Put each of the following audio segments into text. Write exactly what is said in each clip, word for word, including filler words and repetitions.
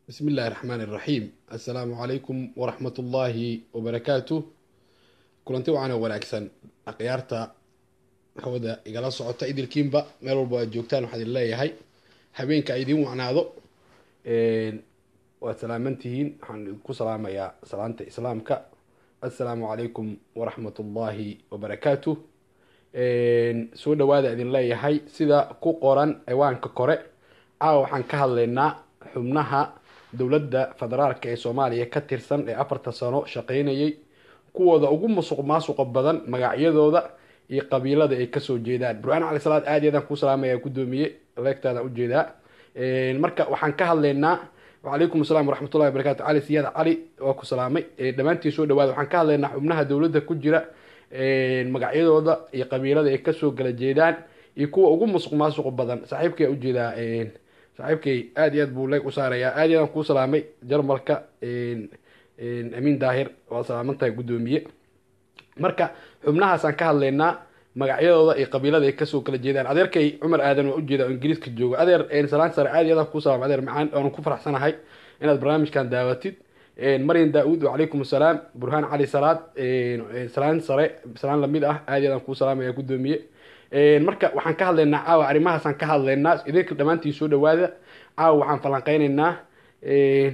بسم الله الرحمن الرحيم. السلام عليكم ورحمة الله وبركاته. كلنتي وعنا wanaagsan akhyaarta hawada igala socota idilkiinba meel walba aad joogtaan waxaan idin leeyahay habeenka ay idin wacnaado een waa salaamantihiin waxaan ku salaamayaa salaanta islaamka assalaamu calaykum waraxmatullaahi wabarakaatuh. een soo dhawaada idin leeyahay sida ku qoran ciwaanka kore caawa waxaan ka hadlaynaa xubnaha dowladda federaalka ee Soomaaliya ka tirsan ee afarta sano shaqeynayay kuwooda ugu musuq maasuqa badan magacyadooda iyo qabiilada ay ka soo jeedaan. Burhaan Cali Salaad aad iyo aad ku salaamaya gudoomiye leegtada u jeeda ee marka waxaan ka hadlaynaa وعليكم السلام ورحمة الله وبركاته. علي سيادة علي وكو سلامي دمانتي سو دوااد waxaan ka hadlaynaa xubnaha dowladda ku jira ee magacyadooda iyo qabiilada ay ka soo kala jeedaan iyo kuwa ugu musuq maasuq badan. saaxiibkay u jeeda ee saaxiibkay aad iyo aad buu leeg u saaraya aad iyo aad ku salaamay jarmalka ee ee Amin Daahir oo salaamantahay gudoomiye. marka xubnahaas aan ka hadlaynaa magacyadooda iyo qabiilada ay ka soo kala jeedaan. adeerkay Cumar Aadan oo u jeeda Ingiriiska jooga. adeer een salaan sare aad iyo aad ku salaam adeer macaan oo ku faraxsanahay inaad barnaamijkan daawatid. een Marin Daawud wa alaykum asalaam. Burhaan Cali Salaad een salaan sare salaan lamid ah aad iyo aad ku salaamaya gudoomiye. een marka waxaan ka hadlaynaa caawa arrimahaas aan ka hadlaynaa idinka dhamaantii soo dhawaada. caawa waxaan falanqeynaynaa een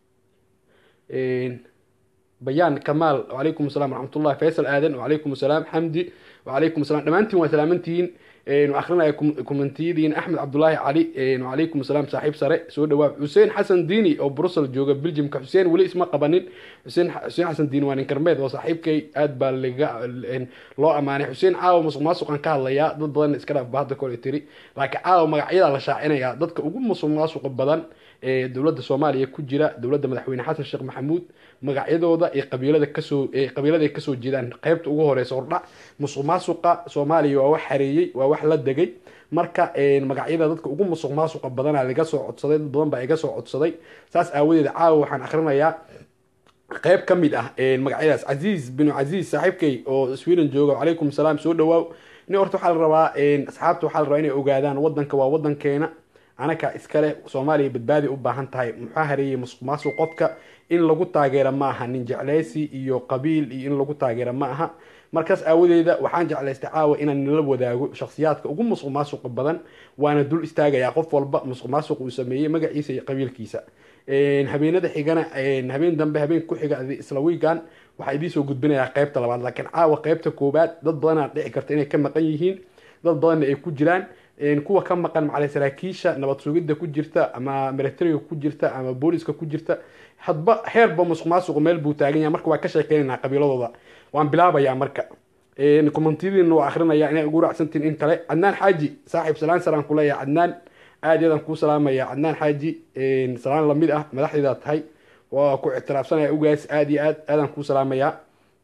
een بيان كمال وعليكم السلام ورحمة الله. فيصل آدن وعليكم السلام. حمدي وعليكم السلام. دمانتين وسلامنتين وآخرنا كومنتيدين. أحمد عبد الله علي وعليكم السلام. صاحب سري سود دواب. حسين حسن ديني أو بروسل جوجا بلجيم كحسين ولي اسمه قبنين. حسين حسين حسن ديني وان كرميد وصاحب كي أد باللقاء لا أمانة. حسين عاو مصق ماسق عن كهلا يا ضد بدن إسكاف بعض كل تري لكن عاو مقعيد على شاعنا يا ضد كوجو مصق ماسق بدن دولة الصومالية كجرا دولة مدحوين حسن الشيخ محمود magacyadooda iyo qabiilada ka soo ee qabiilada ka soo jeedaan qaybta ugu horeysa ordha musuq maasuqa Soomaaliya waa wax xareeyay waa wax la dagay. marka een magacyada dadka ugu musuq maasuqa badan ay laga soo codsaday dad badan baa iga soo codsaday saas aawadeed caawa waxaan akhrinayaa qayb kamid ah een magacyadaas. Aziz bin Aziz saaxiibkay oo Sweden jooga alaykum salaam soo dhawaaw. ni horta waxa la rabaa een asxaabtu waxa la rabaa inay ogaadaan wadanka waa wadankeena anaka iskale Soomaaliya badbaadi u baahan tahay muxuu hareeyay musuq maasuq qofka in lagu taageero ma aha nin jeclaysi iyo qabiil iyo in lagu taageero ma aha. markaas aawadeeda waxaan jeclaystay caawa inaan la wadaago shakhsiyaadka ugu musuq maasuq badan waana dul istaagaya qof walba musuq maasuq uu sameeyay magaciisa iyo qabiilkiisa. een habeenada xigana een habeen dambe habeen ku xiga isla weegan waxa idin soo gudbinayaa qaybta labaad laakiin caawa qaybta koobaad dad badan aad dhici karta inay ka maqan yihiin dad badan ay ku jiraan een kuwa ka maqan macallin saraakiisha nabad sugidda ku jirta ama militariga ku jirta ama booliska ku jirta hadba heerba musuq maasuq meel buu taagan yahay. marka waa ka sheekeynaa qabiiladooda waan bilaabayaa marka een kommentiidin oo akhrinayaa inay ugu raacsantiin in kale. Adnaan Xaaji saaxiib salaan saraan ku leeyahay. Adnaan aad iyo aad ku salaamaya. Adnaan Xaaji een salaan lamid ah madaxdeeda tahay waa ku ictiraafsanaya ugaas aad iyo aad aadan ku salaamaya.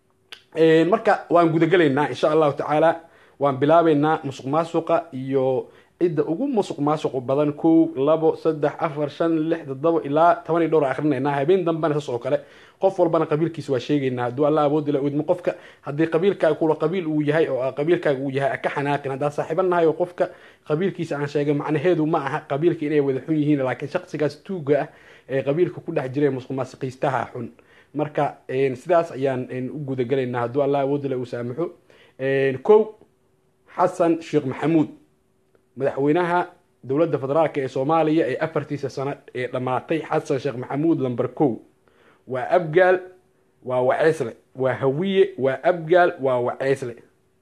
een marka waan guda galeynaa insha Allah taala waan bilaabeynaa musuq maasuqa iyo cidda ugu musuq maasuq badan kow labo saddex afar shan lix toddoba ilaa toban iyo dhowr akhrineynaa habeen dambana soo kale qof walbana qabiilkiisa waa sheegaynaa hadduu Allah awood la udmo qofka haddii qabiilkaaga kula qabiil uu yahay oo qabiilkaaga uu yahay ka xanaaqin hadda saaxiibanahay oo qofka qabiilkiisa aan sheegay macnaheedu ma aha qabiilka inay wada xun yihiin laakiin shakhsigaas tuuga ah ee qabiilka ku dhex jiray musuq maasuqiistaha xun. marka een sidaas ayaan u guda galeynaa hadduu Allah awood la u saamaxo. een kow حسن شيخ محمود مدحوينها دولة فدرالك ee Soomaaliya ee afartiisa sano ee dhamaatay. حسن شيخ محمود لمبر كو وأبجال ووعيسله وهوية وأبجال ووعيسله.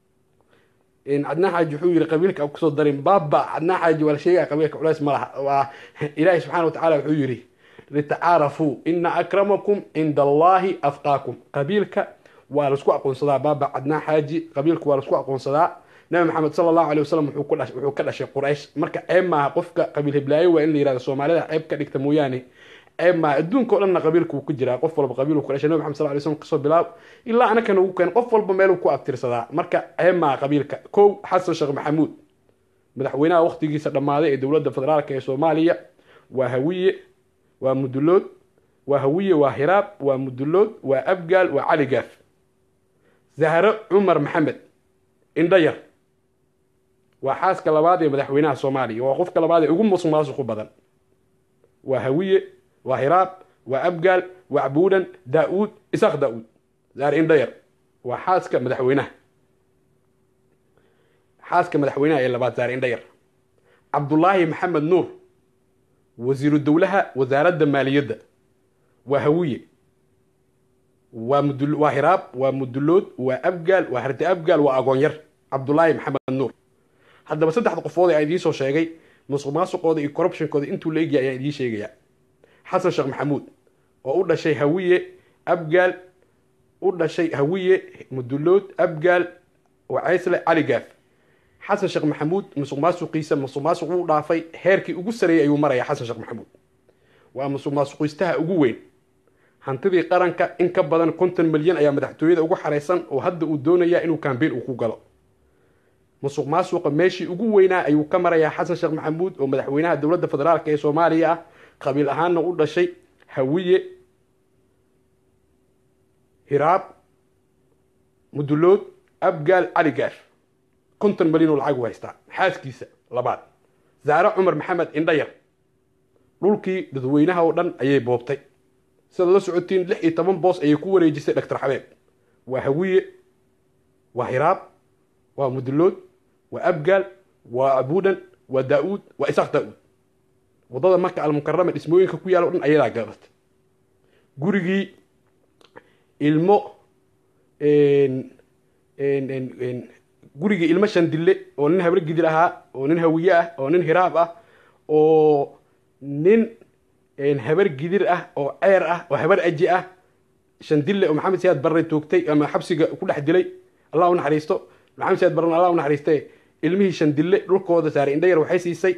إن عدنا حاجة حوي قبيلك أو كسر درين بابا عدنا حاجة ولا شيء قبيلك ولا اسمه وإلهي سبحانه وتعالى حويري لتعارفوا إن أكرمكم عند الله أفقاكم. قبيلك ورسكوا أقون صدا بابا عدنا حاجة قبيلك ورسكوا أقون صدا. نبي محمد صلى الله عليه وسلم wuxuu ku dhashay wuxuu ka dhashay Quraysh. marka eema qofka qabiil hiblaayo waa in la yiraahdo Soomaalida ceeb ka dhigta mooyaane eema adduunka oo dhan qabiilku ku jira qof walba qabiilku ku dhashay. Nabi Maxamed sallallahu alayhi wasallam kasoo bilaab ilaa anaka nagu keen qof walba meel uu ku abtirsadaa. marka eema qabiilka kow Xasan Sheekh Maxamuud madaxweynaha waqtigiisa dhamaaday ee dowladda federaalka ee Soomaaliya waa hawiye waa mudulood waa hawiye waa hiraab waa mudulood waa abgaal waa cali gaaf. Zahra Umar Maxamed indhayar waa xaaska labaad ee madaxweynaha Soomaaliya waa qofka labaad ee ugu musuq maasuq badan waa hawiye وهراب وأبقال وعبودا داود إساق داود زارين دير وحاسك مدحوينه حاسك مدحوينه إلا بعد زارين دير عبد الله محمد نور وزير الدولة وزارة المالية وهوية ومدل وهراب ومدلود وأبقال وهرت أبقال وأغونير عبد الله محمد نور هذا بس صدق قفوضي عيدي سو شيغي مسخ ماسقودي iyo corruptionkoodi intuu leeyahay ayaa idin sheegaya xasan sheekh maxamuud oo u dhashay hawiye abgaal u dhashay hawiye mudullood abgaal wacaysle cali gaaf xasan sheekh maxamuud musuq maasuqiisa musuq maasuq uu dhaafay heerkii ugu sareeyay ayuu maraya xasan sheekh maxamuud waa musuq maasuqiistaha ugu weyn hantidii qaranka in ka badan konton milyan ayaa madaxtooyada ugu xareysan oo hadda uu doonaya inuu campaign uu ku galo musuq maasuqa meeshii ugu weynaa ayuu ka marayaa xasan sheekh maxamuud oo madaxweynaha dowladda federaalka ee Soomaaliya ah qabiil ahaanna u dhashay hawiye hiraab mudullood abgaal cali gaaf konton milyan oo lacag u haysta xaaskiisa labaad zaara cumar maxamed indhayar dhulkii dadweynaha oo dhan ayay boobtay sida la socotiin lix iyo toban boos ayay ku wareejisay dhaktar xabeeb waa hawiye waa hiraab waa mudullood وأبقال وعبودا وداود وإساق داود وضد مكة المكرمة اسموين كويا لون أيلا قابت جورجي المو إن إن إن إن جورجي المشان دلة وننها برج دلها وننها وياه وننها هرابة ونن إن هبر جدير أه أو عير أه وهبر أجي أه شندلة ومحمد سياد بري توكتي أما حبسي كل حد لي الله ونحريسته محمد سياد برنا الله ونحريسته ilmihii shandille dhulkooda saaray indhayar waxay siisay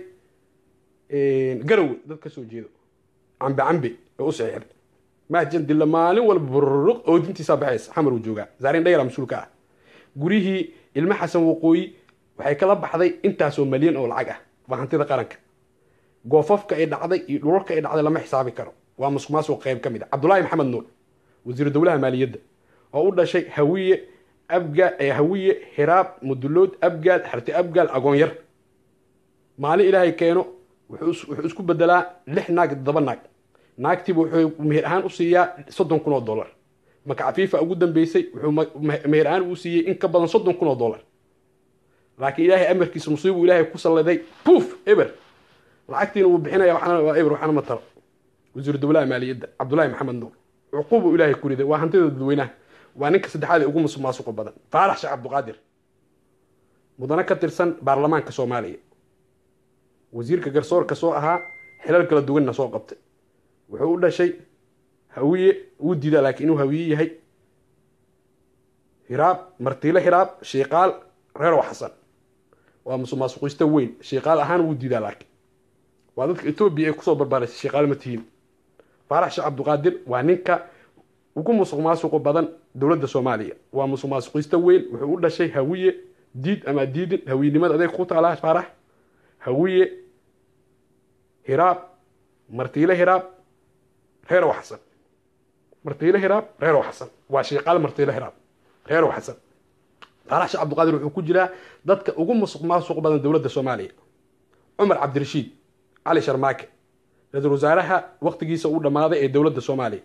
garowe dad ka soo jeedo cambe cambe oo u saxiixay ma shandille maalin walba burruq oo dintiisa baxaysa xamar uu joogaa saaray indhayar mas'uulka ah gurihii ilma xasan waqooyi waxay kala baxday intaasoo milyan oo lacag ah waa hantida qaranka goofafka ay dhacday iyo dhulka ay dhacday lama xisaabi karo waa musuq maasuq qayb kamid ah cabdullaahi maxamed nuur wasiir dowlaha maaliyadda oo u dhashay hawiye أبقى هوية هراب مدلود أبقى حرتي أبقى أغونير مالي إلهي كانوا وحوس كوب بدلا لح ناق ضبا ناق ناق تيبو مهرهان أصيا صدن كنو دولار مك عفيفة أقودا بيسي مهرهان أصيا إن كبضا صدن كنو دولار لكن إلهي أمر كيس مصيب وإلهي كوصل لدي بوف إبر لعكتين وبحنا يا وحنا إبر وحنا مطر وزير الدولة مالي يد عبد الله محمد نور عقوبه إلهي كوري ذا وهنتي دوينه وانك سدحاد ugu musuqmaasuq badan faarax sheekh abduqaadir mudana ka tirsan baarlamaanka Soomaaliya wasiirka garsoorka soo ahaa xilal kala duwan soo qabtay wuxuu u dhashay hawiye uu diiday laakiin uu hawiye yahay hiraab martiile hiraab sheeqaal reer waxsan waa musuqmaasuqista weyn sheeqaal ahaan uu diiday laakiin waa dadka Itoobiya ay ku soo barbaaray sheeqaal ma tihiin faarax sheekh abduqaadir waa ninka ugu musuq maasuq badan dowladda Soomaaliya waa musuq maasuqista weyn wuxuu u dhashay hawiye diid ama diidin haweenimada adeeg ku taala faarax hawiye hiraab martiile hiraab reer waxsan martiile hiraab reer waxsan waa sheeqaal martiile hiraab reer waxsan faarax sheekh abduqaadir wuxuu ku jiraa dadka ugu musuq maasuq badan dowladda Soomaaliya Umar Cabdirashiid Ali Sharmaake ra'iisul wasaaraha waqtigiisa uu dhamaaday ee dowladda Soomaaliya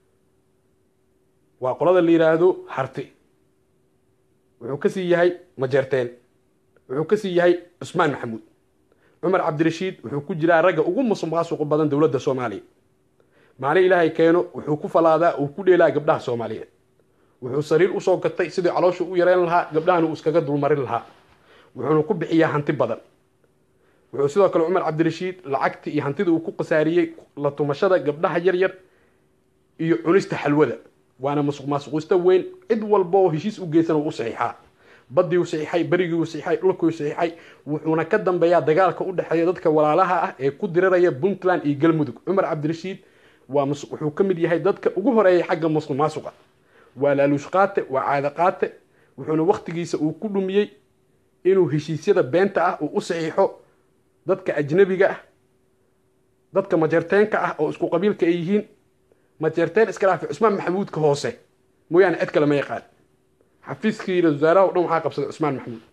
وقلنا اللي يرادو حرتي وحكسي يهي مجرتين وحكسي يهي عثمان محمود عمر عبد الرشيد وحكو جلا رجع وقوم مصمغاس وقبضان دولة الصومالية معني إلهي كانوا وحكو فلاذا وكل إلهي قبلها الصومالية وحو صرير أصوك التي سيدي علوش ويرين لها قبلها نوسكاقد والمرين لها وحو بحيها هانتي بدل وحو سيدي كالو عمر عبد الرشيد لعكتي يهانتي دو وكو قسارية لطمشادة قبلها يرير يعنيست حلوذا وانا مسوق ماسوق استوين عد والبو هشيس او جيسن او صحيحا بدي او صحيحاي بريغي او صحيحاي دولكو صحيحاي وحونا كدنبيا دغالka u dhaxeeya dadka walaalaha ah ee ku diriraya Puntland iyo Galmudug Umar Cabdirashiid waa mas'uul wuxuu kamid yahay dadka ugu horeeyay xagga mas'uul maasuqa wala lushqaate waa caadaqaate wuxuuna waqtigiisa uu ku dhumiyay inuu heshiisyada beenta ah oo u saxiixo dadka ajnabiga ah dadka majarteenka ah oo isku qabiilka ay yihiin majarteen iska raafi Usmaan Maxamuud ka hoose mooyaan cid kale ma yaqaan xafiiskii wasaaraha oo dhan waxa qabsaday Usmaan Maxamuud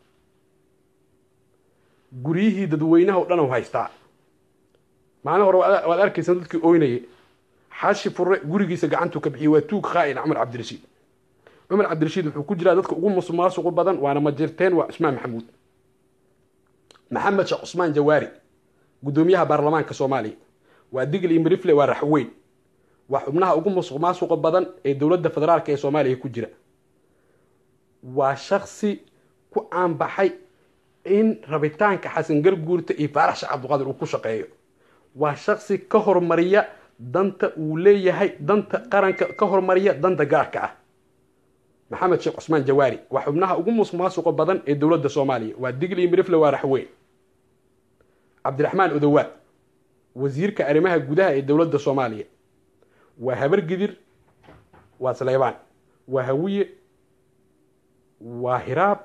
guriyihii dadweynaha oo dhan oo haystaa maana hore waad arkaysan dadkii ooynayay xaashi furre gurigiisa gacantu ka bixiyay waa tuug khaa'in cumar cabdirashiid cumar cabdirashiid wuxuu ku jiraa dadka ugu musuqmaasuqa badan waana ma jirteen waa Usmaan Maxamuud maxamed sheekh Usmaan Jawaari gudoomiyaha baarlamaanka Soomaaliya waa digil iyo mirifle waa raxweyn waa xubnaha ugu musuqmaasuqa badan ee dowladda federaalka ee Soomaaliya ku jira waa shakhsi ku aan baxay in rabitaanka xasan garguurta iyo faarax cabduqaadir uu ku shaqeeyo waa shakhsi ka hormariya danta uu leeyahay danta qaranka ka hormariya danta gaarka ah maxamed sheekh Usmaan Jawaari waa xubnaha ugu musuqmaasuqa badan ee dowladda Soomaaliya waa digil iyo mirifle waa raxweyn cabdiraxmaan Odowa wasiirka arrimaha gudaha ee dowladda Soomaaliya waa habar gidir waa Saleebaan waa hawiye waa hiraab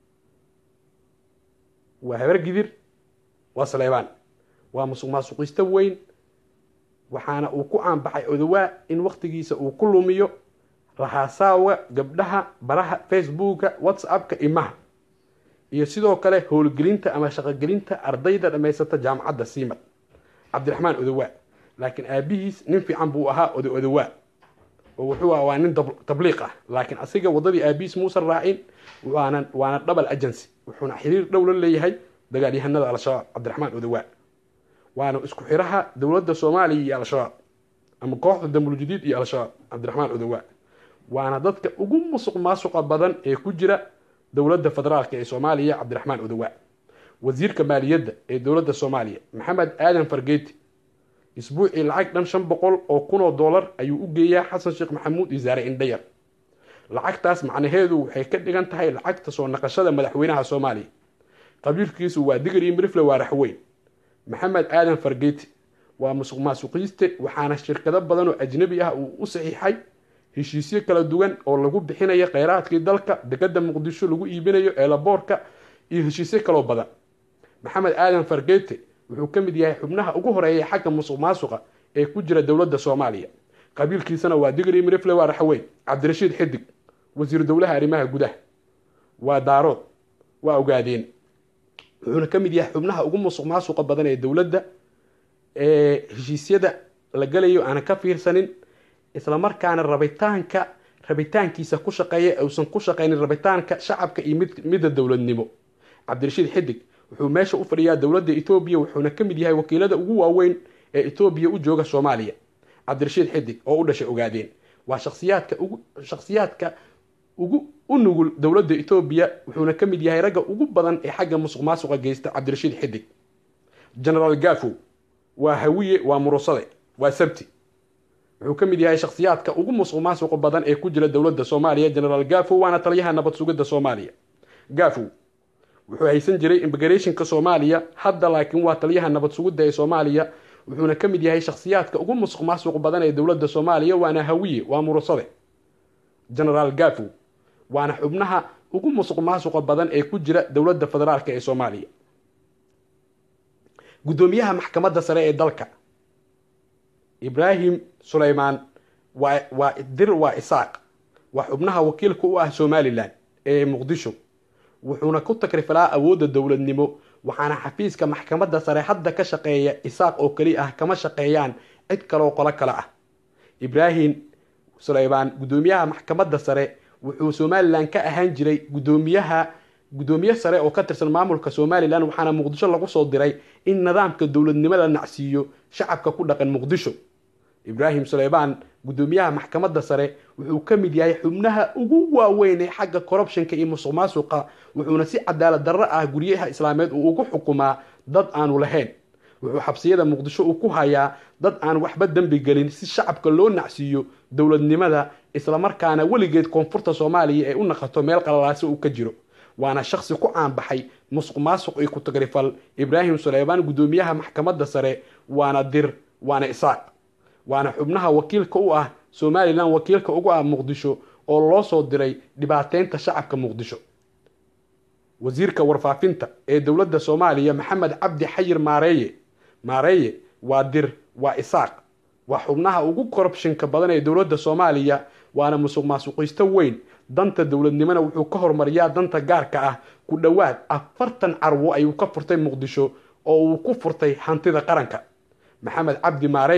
waa habar gidir waa Saleebaan waa musuqmaasuqista weyn waxaana uu ku aanbaxay Odowa in waqtigiisa uu ku lumiyo raxasaawa gabdhaha baraha facebooka whatsappka imaha iyo sidoo kale howlgelinta ama shaqagelinta ardayda dhameysata jaamacadda Siimad cabdiraxmaan Odowa laakiin aabihiis nin fiican buu ahaa Odowa oo wuxuu ahaa waa nin tabliiq ah laakiin asiga wadadii aabihiis muusan raacin waana waana double agency wuxuuna xiriir dhow la leeyahay dagaalyahanada al-shabaab cabdiraxmaan Odowa waana isku xiraha dowladda Soomaaliya iyo al-shabaab ama kooxda damul jadiid iyo al-shabaab cabdiraxmaan Odowa waana dadka ugu musuqmaasuqa badan ee ku jira dowladda federaalka ee Soomaaliya cabdiraxmaan Odowa wasiirka maaliyadda ee dowladda Soomaaliya maxamed aadan fargeeti isbuucii lacag dhan shan boqol oo kun oo dollar ayuu u geeyaa xasan sheekh maxamuud wasaare indhayar lacagtaas macnaheedu waxay ka dhigan tahay lacagta soo naqashada madaxweynaha Soomaaliya qabiilkiisu waa digir iyo mirifle waa raxweyn maxamed aadan fargeeti waa musuqmaasuqiste waxaana shirkado badan oo ajnabi ah uu u saxiixay heshiisyo kala duwan oo lagu bixinayo kheyraadkii dalka degada muqdisho lagu iibinayo eelaboorka iyo heshiisyo kale badan maxamed aadan fargeeti wuxuu ka mid yahay xubnaha ugu horeeya xagga musuqmaasuqa ee ku jira dowladda Soomaaliya qabiilkiisana waa digir iyo mirifle waa raxweyn cabdirashiid xidig wasiir dowlaha arrimaha gudaha waa daarood waa ogaadeen wuxuuna ka mid yahay xubnaha ugu musuqmaasuqa badan ee dowladda ee heshiisyada la galayo aan ka fiirsanin isla markaana rabitaanka rabitaankiisa ku shaqeeya uusan ku shaqeynin rabitaanka shacabka iyo mid midda dowladnimo cabdirashiid xidig wuxuu meesha u fadhiyaa dowladda Itoobiya wuxuuna ka mid yahay wakiilada ugu waaweyn ee Itoobiya u jooga Soomaaliya cabdirashiid xidig oo u dhashay ogaadeen waa shakhsiyaadka ugu shakhsiyaadka ugu u nugul dowladda Itoobiya wuxuuna ka mid yahay ragga ugu badan ee xagga musuqmaasuqa geysta cabdirashiid xidig general Gafo waa hawiye waa murusade waa sabti wuxuu ka mid yahay shakhsiyaadka ugu musuqmaasuqa badan ee ku jira dowladda Soomaaliya general Gafo waana taliyaha nabad sugidda Soomaaliya Gafo wuxuu haysan jiray immigrationka Soomaaliya hadda laakiin waa taliyaha nabad sugidda ee Soomaaliya wuxuuna ka mid yahay shakhsiyaadka ugu musuqmaasuqa badan ee dowladda Soomaaliya waana hawiye waa murusade general Gafo waana xubnaha ugu musuqmaasuqa badan ee ku jira dowladda federaalka ee Soomaaliya gudoomiyaha maxkamadda sare ee dalka Ibrahim Suleymaan waa waa dir waa Isaaq waa xubnaha wakiilka u ah Somaliland ee Muqdisho wuxuuna ku takrifalaa awoodda dowladnimo waxaana xafiiska maxkamadda sare hadda ka shaqeeya Isaaq oo kali ah kama shaqeeyaan cid kale oo qolo kale ah Ibrahim Suleymaan gudoomiyaha maxkamadda sare wuxuu Somaliland ka ahaan jiray gudoomiyaha gudoomiye sare oo ka tirsan maamulka Somaliland waxaana Muqdisho lagu soo diray in nidaamka dowladnimada nacsiyo shacabka ku dhaqan Muqdisho Ibrahim Suleymaan gudoomiyaha maxkamadda sare wuxuu ka mid yahay xubnaha ugu waaweyn ee xagga corruptionka iyo musuqmaasuqa wuxuuna si cadaalad darro ah guriyaha islaameed uu ugu xukumaa dad aanu lahayn wuxuu xabsiyada Muqdisho uu ku hayaa dad aan waxba dambi galin si shacabka loo nacsiyo dowladnimada isla markaana weligeed koonfurta Soomaaliya ee u naqato meel qalalaasi uu ka jiro waana shakhsi ku aan baxay musuqmaasuq iyo ku tagrifal Ibrahim Suleymaan gudoomiyaha maxkamadda sare waana dir waana Isaaq waana xubnaha wakiilka u ah Somaliland wakiilka ugu ah Muqdisho oo loo soo diray dhibaateynta shacabka Muqdisho wasiirka warfaafinta ee dowladda Soomaaliya Maxamed Cabdi Xayir Maareeye Maareeye waa dir waa Isaaq waa xubnaha ugu corruptionka badan ee dowladda Soomaaliya waana musuqmaasuqista weyn danta dowladnimada wuxuu ka hormariyaa danta gaarka ah ku dhawaad afartan carwo ayuu ka furtay Muqdisho oo uu ku furtay hantida qaranka Maxamed Cabdi Maareeye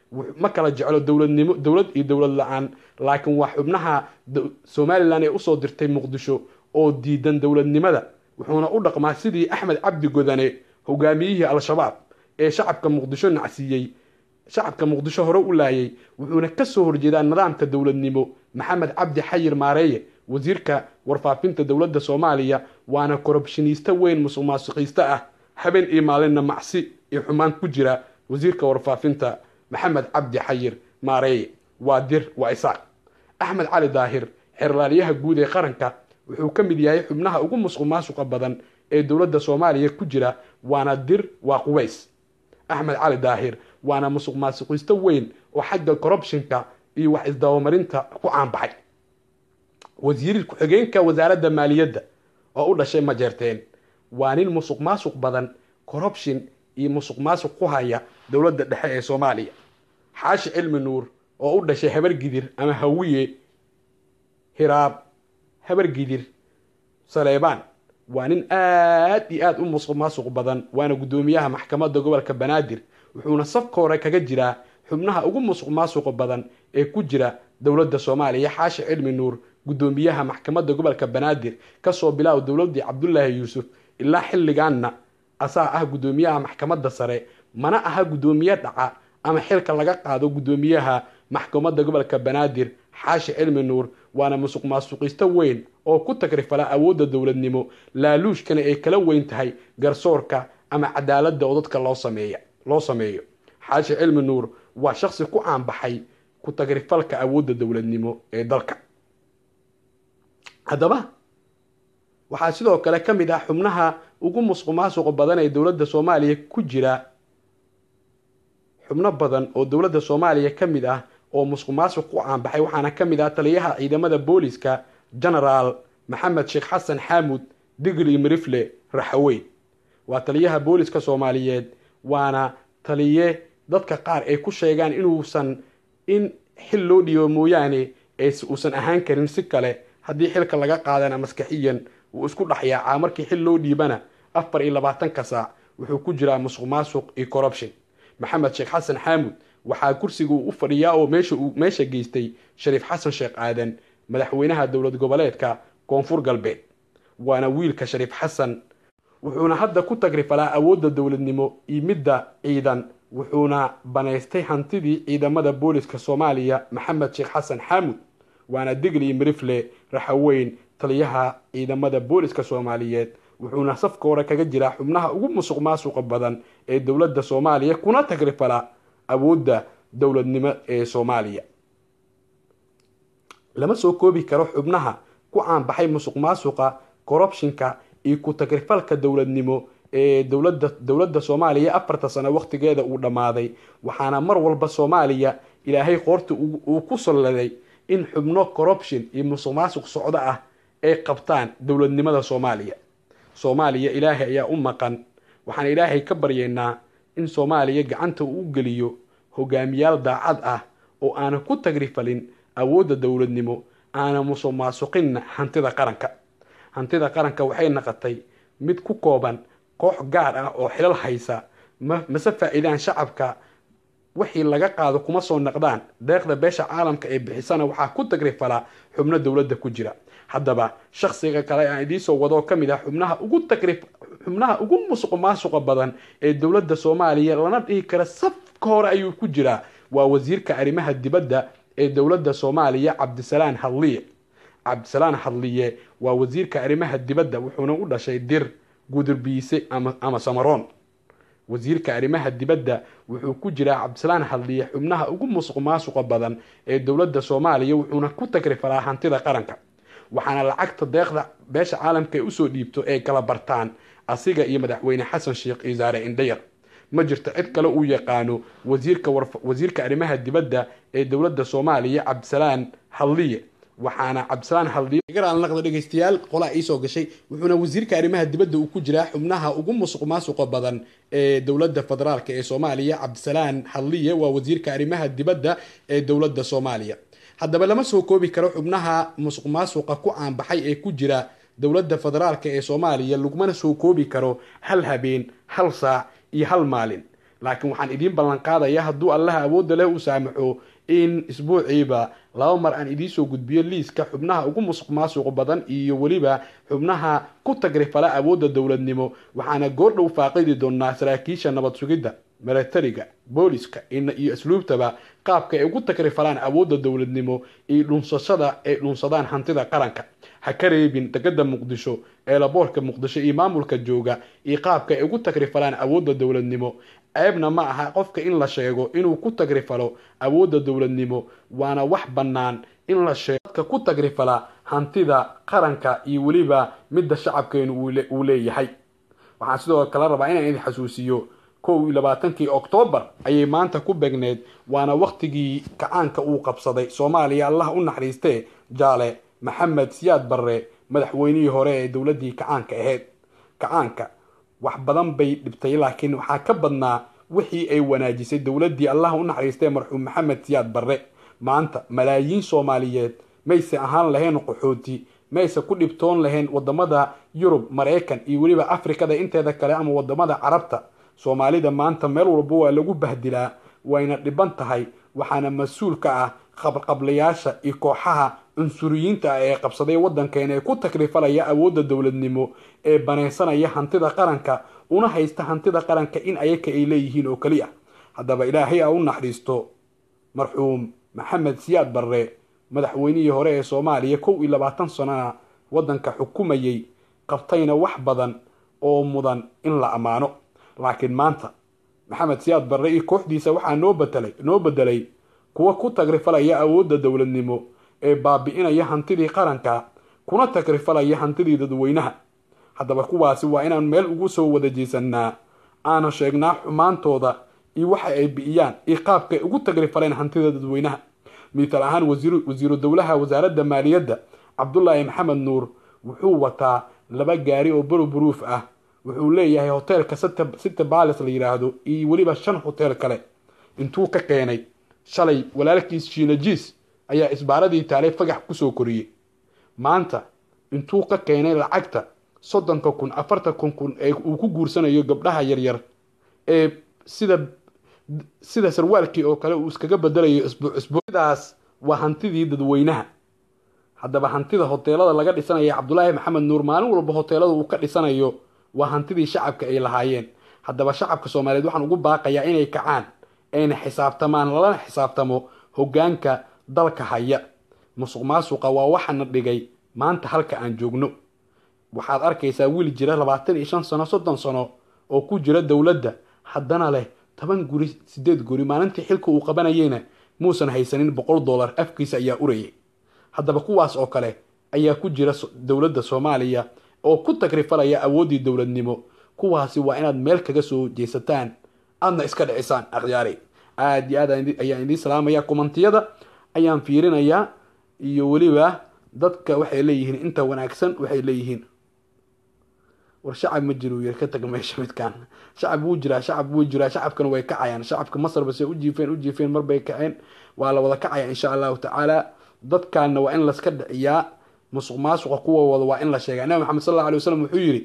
ma kala jeclo dowladnimo dowlad iyo dowlad la-aan laakiin waa xubnaha somalilan ee usoo dirtay muqdisho oo diidan dowladnimada wuxuuna u dhaqmaa sidii axmed cabdi godane hogaamiyihii al-shabaab ee shacabka muqdisho nacsiiyey shacabka muqdisho hore u laayay wuxuuna ka soo horjeedaa nidaamka dowladnimo maxamed cabdi xayir maareeye wasiirka warfaafinta dowladda soomaaliya waana korobshiniiste weyn musuqmaasuqiiste ah habeen iyo maalinna macsi iyo xumaan ku jira wasiirka warfaafinta maxamed cabdi xayir maareeye waa dir waa isaaq axmed cali daahir xeerlaaliyaha guud ee qaranka wuxuu ka mid yahay xubnaha ugu musuqmaasuqa badan ee dowladda soomaaliya ku jira waana dir waa qubays axmed cali daahir waana musuqmaasuqiiste weyn oo xagga corruptionka iyo wax isdabamarinta ku caanbaxay wasiir ku-xigeenka wasaaradda maaliyadda oo u dhashay majeerteen waa nin musuqmaasuq badan corruption iyo musuqmaasuq ku haya dowladda dhexe ee soomaaliya xaashi cilmi nuur oo u dhashay habargidir ama hawiye hiraab habargidir saleebaan waa nin aad iyo aad u musuqmaasuq badan waana guddoomiyaha maxkamadda gobolka banaadir wuxuuna safka hore kaga jiraa xubnaha ugu musuqmaasuqa badan ee ku jira dowladda soomaaliya xaashi cilmi nuur guddoomiyaha maxkamadda gobolka banaadir kasoo bilaaw dowladdii cabdulaahi yuusuf ilaa xilligaanna asaa ah guddoomiyaha maxkamadda sare mana aha guddoomiye dhaca ama xilka laga qaado guddoomiyaha maxkamadda gobolka banaadir xaashi cilmi nuur waana musuqmaasuqiiste weyn oo ku tagrifala awoodda dowladnimo laaluushkana ay kala weyn tahay garsoorka ama cadaaladda oo dadka loo sameeya loo sameeyo xaashi cilmi nuur waa shakhsi ku caanbaxay ku tagrifalka awoodda dowladnimo ee dalka haddaba waxaa sidoo kale ka mid ah xubnaha ugu musuqmaasuqa badan ee dowladda soomaaliya ku jira xubno badan oo dowladda soomaaliya ka mid ah oo musuqmaasuq ku caanbaxay waxaana ka mid ah taliyaha ciidamada booliska genaraal maxamed sheekh xasan xaamud digli mirifle raxaweyn waa taliyaha booliska soomaaliyeed waana taliye dadka qaar ay ku sheegaan inuusan in xil loo dhiibo mooyaane uusan ahaan karin si kale haddii xilka laga qaadana maskaxiyan wuu isku dhexyaacaa markii xil loo dhiibana afar iyo labaatanka saac wuxuu ku jiraa musuqmaasuq iyo corruption maxamed sheekh xasan xaamud waxaa kursiga uu u fadhiyaa oo meesha uu meesha geystay shariif xasan sheekh aadan madaxweynaha dowlad goboleedka koonfur galbeed waana wiilka shariif xasan wuxuuna hadda ku tagrifalaa awoodda dowladnimo iyo midda ciidan wuxuuna banaystay hantidii ciidamada booliska soomaaliya maxamed sheekh xasan xaamud waana digli mirifle raxaweyn taliyaha ciidamada booliska soomaaliyeed wuxuuna safka hore kaga jiraa xubnaha ugu musuqmaasuqa badan ee dowladda soomaaliya kuna tagrifala awoodda dowladnimo ee soomaaliya lama soo koobi karo xubnaha ku caanbaxay musuqmaasuqa corruptionka iyo ku tagrifalka dowladnimo ee dowladda dowladda soomaaliya afarta sano waqtigeeda uu dhammaaday waxaana mar walba soomaaliya ilaahay qoorta uu ku salladay in xubno corruption iyo musuqmaasuq socdo ah ay qabtaan dowladnimada soomaaliya soomaaliya ilaahay ayaa u maqan waxaan ilaahay ka baryaynaa in soomaaliya gacanta uu u geliyo hogaamiyaal daacad ah oo aana ku tagrifalin awoodda dowladnimo aana musuqmaasuqinna hantida qaranka hantida qaranka waxay noqotay mid ku kooban koox gaar ah oo xilal haysa mase faa'iidaan shacabka wixii laga qaado kuma soo naqdaan deeqda beesha caalamka ee bixisana waxaa ku tagrifala xubno dowladda ku jira haddaba shakhsiga kale aan idiinsoo wadoo ka mid ah xubnaha ugu tagrif xubnaha ugu musuqmaasuqa badan ee dowladda soomaaliya lana dhihi kara safka hore ayuu ku jiraa waa wasiirka arrimaha dibadda ee dowladda soomaaliya cabdisalaan hadliye cabdisalaan hadliye waa wasiirka arrimaha dibadda wuxuuna u dhashay dir gudurbiise ama ama samaroon wasiirka arrimaha dibadda wuxuu ku jiraa cabdisalaan hadliye xubnaha ugu musuqmaasuqa badan ee dowladda soomaaliya wuxuuna ku tagrifalaa hantida qaranka waxaana lacagta deeqda beesha caalamka ay usoo dhiibto ay kala bartaan asiga iyo madaxweyne xasan sheekh iisaare indhayar ma jirto cid kale uu yaqaano wasiirka wasiirka arrimaha dibadda ee dowladda soomaaliya cabdisalaan hadliye waxaana cabdisalaan hadliye garaan naqdo dhageystayaal qolaa ii soo gashay wuxuuna wasiirka arrimaha dibadda uu ku jiraa xubnaha ugu musuqmaasuqa badan ee dowladda federaalka ee soomaaliya cabdisalaan hadliye waa wasiirka arrimaha dibadda ee dowladda soomaaliya haddaba lama soo koobi karo xubnaha musuqmaasuqa ku caanbaxay ee ku jira dowladda federaalka ee soomaaliya lagumana soo koobi karo hal habeen hal saac iyo hal maalin laakiin waxaan idiin ballan qaadayaa hadduu allaha awoodda leh u saamaxo in isbuuciiba laba mar aan idiin soo gudbiyo liiska xubnaha ugu musuq maasuq badan iyo weliba xubnaha ku tagrifala awoodda dowladnimo. waxaana goordhow faaqidi doonaa saraakiisha nabad sugidda, milatariga, booliska iyo asluubtaba qaabka ay ugu tagrifalaan awoodda dowladnimo iyo dhunsashada ay dhunsadaan hantida qaranka. ha ka reebin degada muqdisho, eelaboorka muqdisho iyo maamulka jooga iyo qaabka ay ugu tagrifalaan awoodda dowladnimo. ceebna ma aha qofka in la sheego inuu ku tagrifalo awoodda dowladnimo, waana wax bannaan in la sheego dadka ku tagrifala hantida qaranka iyo weliba midda shacabkeenu uu leeyahay. waxaan sidoo kale rabaa inaan idin xasuusiyo kow iyo labaatankii oktoobar ayay maanta ku begneed, waana waqtigii kacaanka uu qabsaday soomaaliya. allah u naxariistee jaale maxamed siyaad barre, madaxweynihii hore ee dowladdii kacaanka ahayd. kacaanka wax badan bay dhibtay, laakiin waxaa ka badnaa wixii ay wanaajisay dowladdii allah u naxariistee marxuum maxamed siyaad barre. maanta malaayiin soomaaliyeed mayse ahaan lahayn qaxooti, mayse ku dhibtoon lahayn wadamada yurub, maraykan iyo weliba afrikada inteeda kale ama wadamada carabta. soomaalida maanta meel walba waa lagu bahdilaa, wayna dhiban tahay. waxaana mas-uul ka ah qabqablayaasha iyo kooxaha cunsuriyiinta ah ee qabsaday waddankeena ee ku tagrifalaya awoodda dowladnimo, ee banaysanaya hantida qaranka, una haysta hantida qaranka in ayaka ay leeyihiin oo keliya. haddaba ilaahay a u naxariisto marxuum maxamed siyaad barre, madaxweynihii hore ee soomaaliya, kow iyo labaatan sanona waddanka xukumayay, qabtayna wax badan oo mudan in la ammaano. laakiin maanta maxamed siyaad barre iyo kooxdiisa waxaa noo bedelay noo bedelay kuwa ku tagrifalaya awoodda dowladnimo, ee baabi'inaya hantidii qaranka, kuna tagrifalaya hantidii dadweynaha. haddaba kuwaasi waa inaan meel ugu soo wada jeesanaa, aana sheegnaa xumaantooda iyo waxa ay bi'iyaan iyo qaabka ay ugu tagrifaleen hantida dadweynaha. mital ahaan wasiiru dowlaha wasaaradda maaliyadda cabdullaahi maxamed nuur wuxuu wataa laba gaari oo buruburuuf ah. wuxuu leeyahay hoteelka city palace la yiraahdo iyo weliba shan hotel kale. intuu ka keenay shalay walaalkiis shiinajiis ayaa isbaaradii taalay fagax kusoo koriyey. maanta intuu ka keenay lacagta soddonka kun afartan kun ee uu ku guursanayo gabdhaha yaryar ee sida sida sarwaalkii oo kale uu iskaga bedelayo isbuuc isbuucdaas waa hantidii dadweynaha. haddaba hantida hoteelada laga dhisanayo cabdullaahi maxamed nuur maalin walba hoteelada uu ka dhisanayo waa hantidii shacabka ay lahaayeen. haddaba shacabka soomaaliyeed waxaan ugu baaqayaa inay kacaan, ayna xisaabtamaan, lalana xisaabtamo hoggaanka dalka haya. musuq maasuqa waa waxaana dhigay maanta halka aan joogno. waxaad arkaysaa wiil jira labaatan iyo shan sano soddon sano oo ku jira dowladda, haddana leh toban guri sideed guri. maalintii xilka uu qabanayeyna muusan haysanin boqol dollar, afkiisa ayaa urayay. haddaba kuwaas oo kale ayaa ku jira dowladda soomaaliya oo ku tagrifalaya awooddii dowladnimo. kuwaasi waa inaad meel kaga soo jeesataan, aadna iska dhicisaan. akhyaari aad iyo aad ayaan idiin salaamaya. komantiyada ayaan fiirinayaa iyo weliba dadka waxay leeyihiin inta wanaagsan waxay leeyihiin war shacab ma jiro yar ka tag meesha midkaan. shacab wuu jiraa shacab wuu jiraa shacabkana way kacayaan. shacabka masar base u jiifeen u jiifeen marbay kaceen, waa la wada kacaya insha allahu tacaala. dadkaana waa in laska dhiciyaa, musuq maasuqa kuwa wada waa in la sheegaa. nabi maxamed sal allahu alay wasalam wuxuu yidhi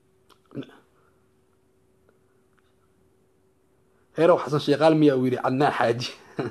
reerow xasan sheeqaal miyaa uu yidhi cadnaan xaaji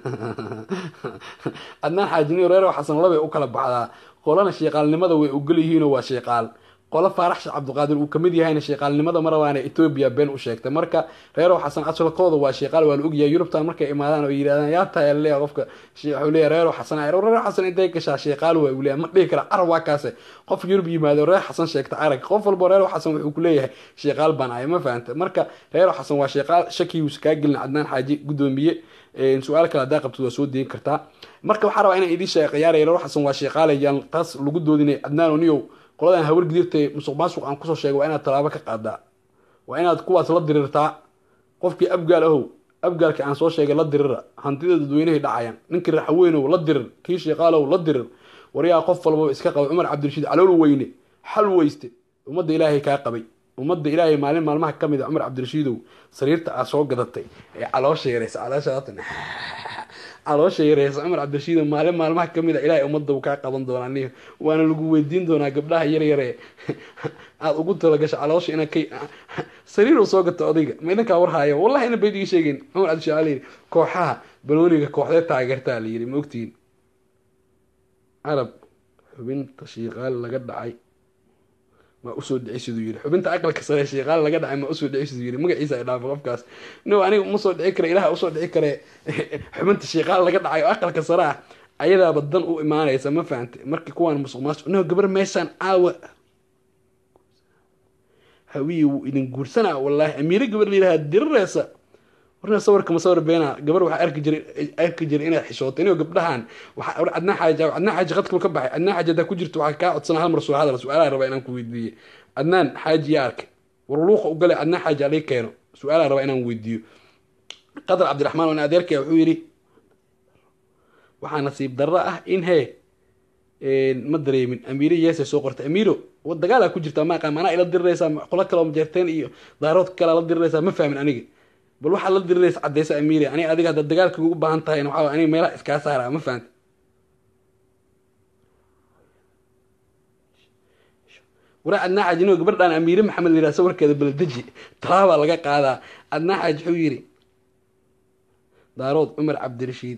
cadnaan xaajiniyo reerow xasan labay u kala baxdaa. qolana sheeqaalnimada way ogol yihiinoo waa sheeqaal, qolo faarax sheekh cabdiqaadir uu kamid yahayna sheeqaalnimada ma rabaana etoobiya been u sheegtay. marka reerow xasan asalkooda waa sheeqaal, waa la ogyahay. yurubtan markay imaadaan oo yidhahdaan yaa tahay leeya qofka wuxuu leeyahay reerow xasan reerow xasan intay gashaa sheeqaal waa uu leeyahay. ma dhihi kara carab waa kaase qof yurub yimaado reer xasan sheegta arag. qof walba reerow xasan wuxuu ku leeyahay sheeqaal baan ahay, ma fahanta. marka reerow xasan waa sheeqaal, shakigiisu kaa gelin. cadnaan xaaji gudoomiye su-aal kale haddaa qabtid waa soo deyin kartaa. marka waxaa rabaa inaan idiin sheeqayaar reerow xasan waa sheeqaalayaan taas lagu doodinay. cadnaan oniyow qoladan hawar gidirtay musuq maasuq aan kusoo sheegay waa inaad talaabo ka qaadaa, waa inaad kuwaas la dirirtaa. qofkii abgaal ahow abgaalka aan soo sheegay la dirira, hantida dadweynahay dhacayaan. ninkii raxweynow la dirir, kii sheeqaalow la dirir. waryaa qof walbaba iska qaba. cumar cabdirashiid calool weyne xal weyste ummadda ilaahay kaa qabay. ummadda ilaahay maalin maalmaha ka mid a cumar cabdirashiidow sariirta aad soo gadatay ee caloosha yaraysa calooshaatan caloosha yareysa cumar cabdirashiid maalin maalmaha kamid a ilaahay ummadda uu kaa qaban doonaa niyo waana lagu weydiin doonaa gabdhaha yar yare aad ugu talagasho caloosha inaa kay sariir uu soo gato odayga ma idinkaa warhaayo wallahi ina bayd ii sheegeen cumar cabdirashiid ala yidhi kooxaha banooniga kooxdee taageertaa la yidhi ma ogtihiin carab xubinta shiiqaal laga dhacay ma usoo dhici siduu yidhi xubinta aqalka sare shiiqaal laga dhacay ma usoo dhici siduu yidhi magaciisa ay dhaafo qofkaas no aniga uma soo dhici kare ilaha usoo dhici kare xubinta shiiqaal laga dhacay oo aqalka sare ah ayadaaba dan u imaanaysa ma fahantay markii kuwaan musuq maasuq no gabar meeshaan caawa hawiye wuu idin guursanaa wallaahi amiire gabar la yidhaha dirireysa warna sawirka ma sawir beena gabar waxaa arki jiray arki jiray inaad xishootay inuu gabdhahan waxa adnaa xaaja adnaa xaaja qadka ka baxay adnaa xaaja da ku jirto waxa ka codsan hal mar soo hadal su'aalaha raba inaan ku weydiiyo adnaan xaaji ya arkay warluuqa u galay adnaa xaaja alay keeno su'aalaha raba inaan weydiiyo qadar cabdiraxmaan oo adeerkay wuxuu yiri waxaa nasiib darro ah in hee ma dareemin amiire yeesay soo qortay amiiro wad dagaal ku jirta ma qaan ana ila diraysa qolo kale oo majeerteen iyo daarood kale la diraysa ma fahmin aniga bal waxa la diraysa cadeysa amiire ani adiga hada dagaalka ugu baahan tahay waxa ani meelaha iska saara ma fahant wara adna xajino gabadhan amiire maxamed liira sawirkeeda baldaji talaaba laga qaadaa adna xaj wuxuu yiri daarood cumar cabdirashiid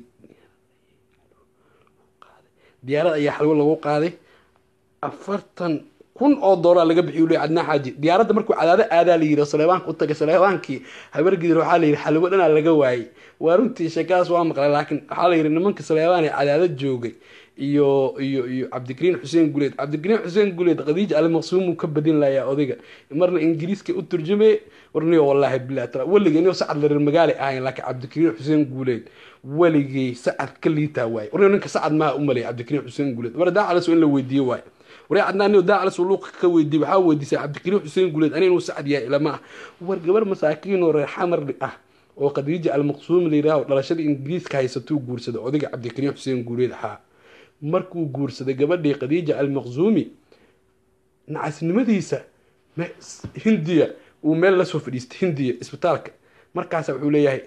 diyaarad ayaa xalwo lagu qaaday afartan kun oo doolar laga bixiyo leeyahay adna xaaji diyaaradda markuu cadaada aadaa la yiri Saleebaanka u tagay Saleebaankii habar gidir waxa la yiri xalwo dhanaa laga waayay waa runtii sheekaas waa maqlay laakiin waxa la yiri nimanka Saleebaan ee cadaada joogay iyo iyo iyo Cabdikariin Xuseen Guleed Cabdikariin Xuseen Guleed qadiij al maqsuum ka badin laaya odayga marna ingiriiska u turjumay warniyo wallahi billaah tara waliga inuu sacad la magaalo ahayn laakiin Cabdikariin Xuseen Guleed waligii sacad ka liita waay warniyo ninka sacad ma u malay Cabdikariin Xuseen Guleed warda cala soo in la weydiiyo waay waree adnaa inuu daa cala soo luuq ka weydiiyo waxa weydiisay Cabdikariin Xuseen Guleed ani inuu sacad yahay ilaa ma war gabar masaakiin oo reer xamar ah oo qadiij al maqsuum leeyahay dhalashada ingiriiska haysato guursada odayga Cabdikariin Xuseen Guleed ahaa markuu guursaday gabadhii qadiija al-maqzuumi nacasnimadiisa hindiya uu meel la soo fadhiistay hindiya isbitaalka markaas wuxuu leeyahay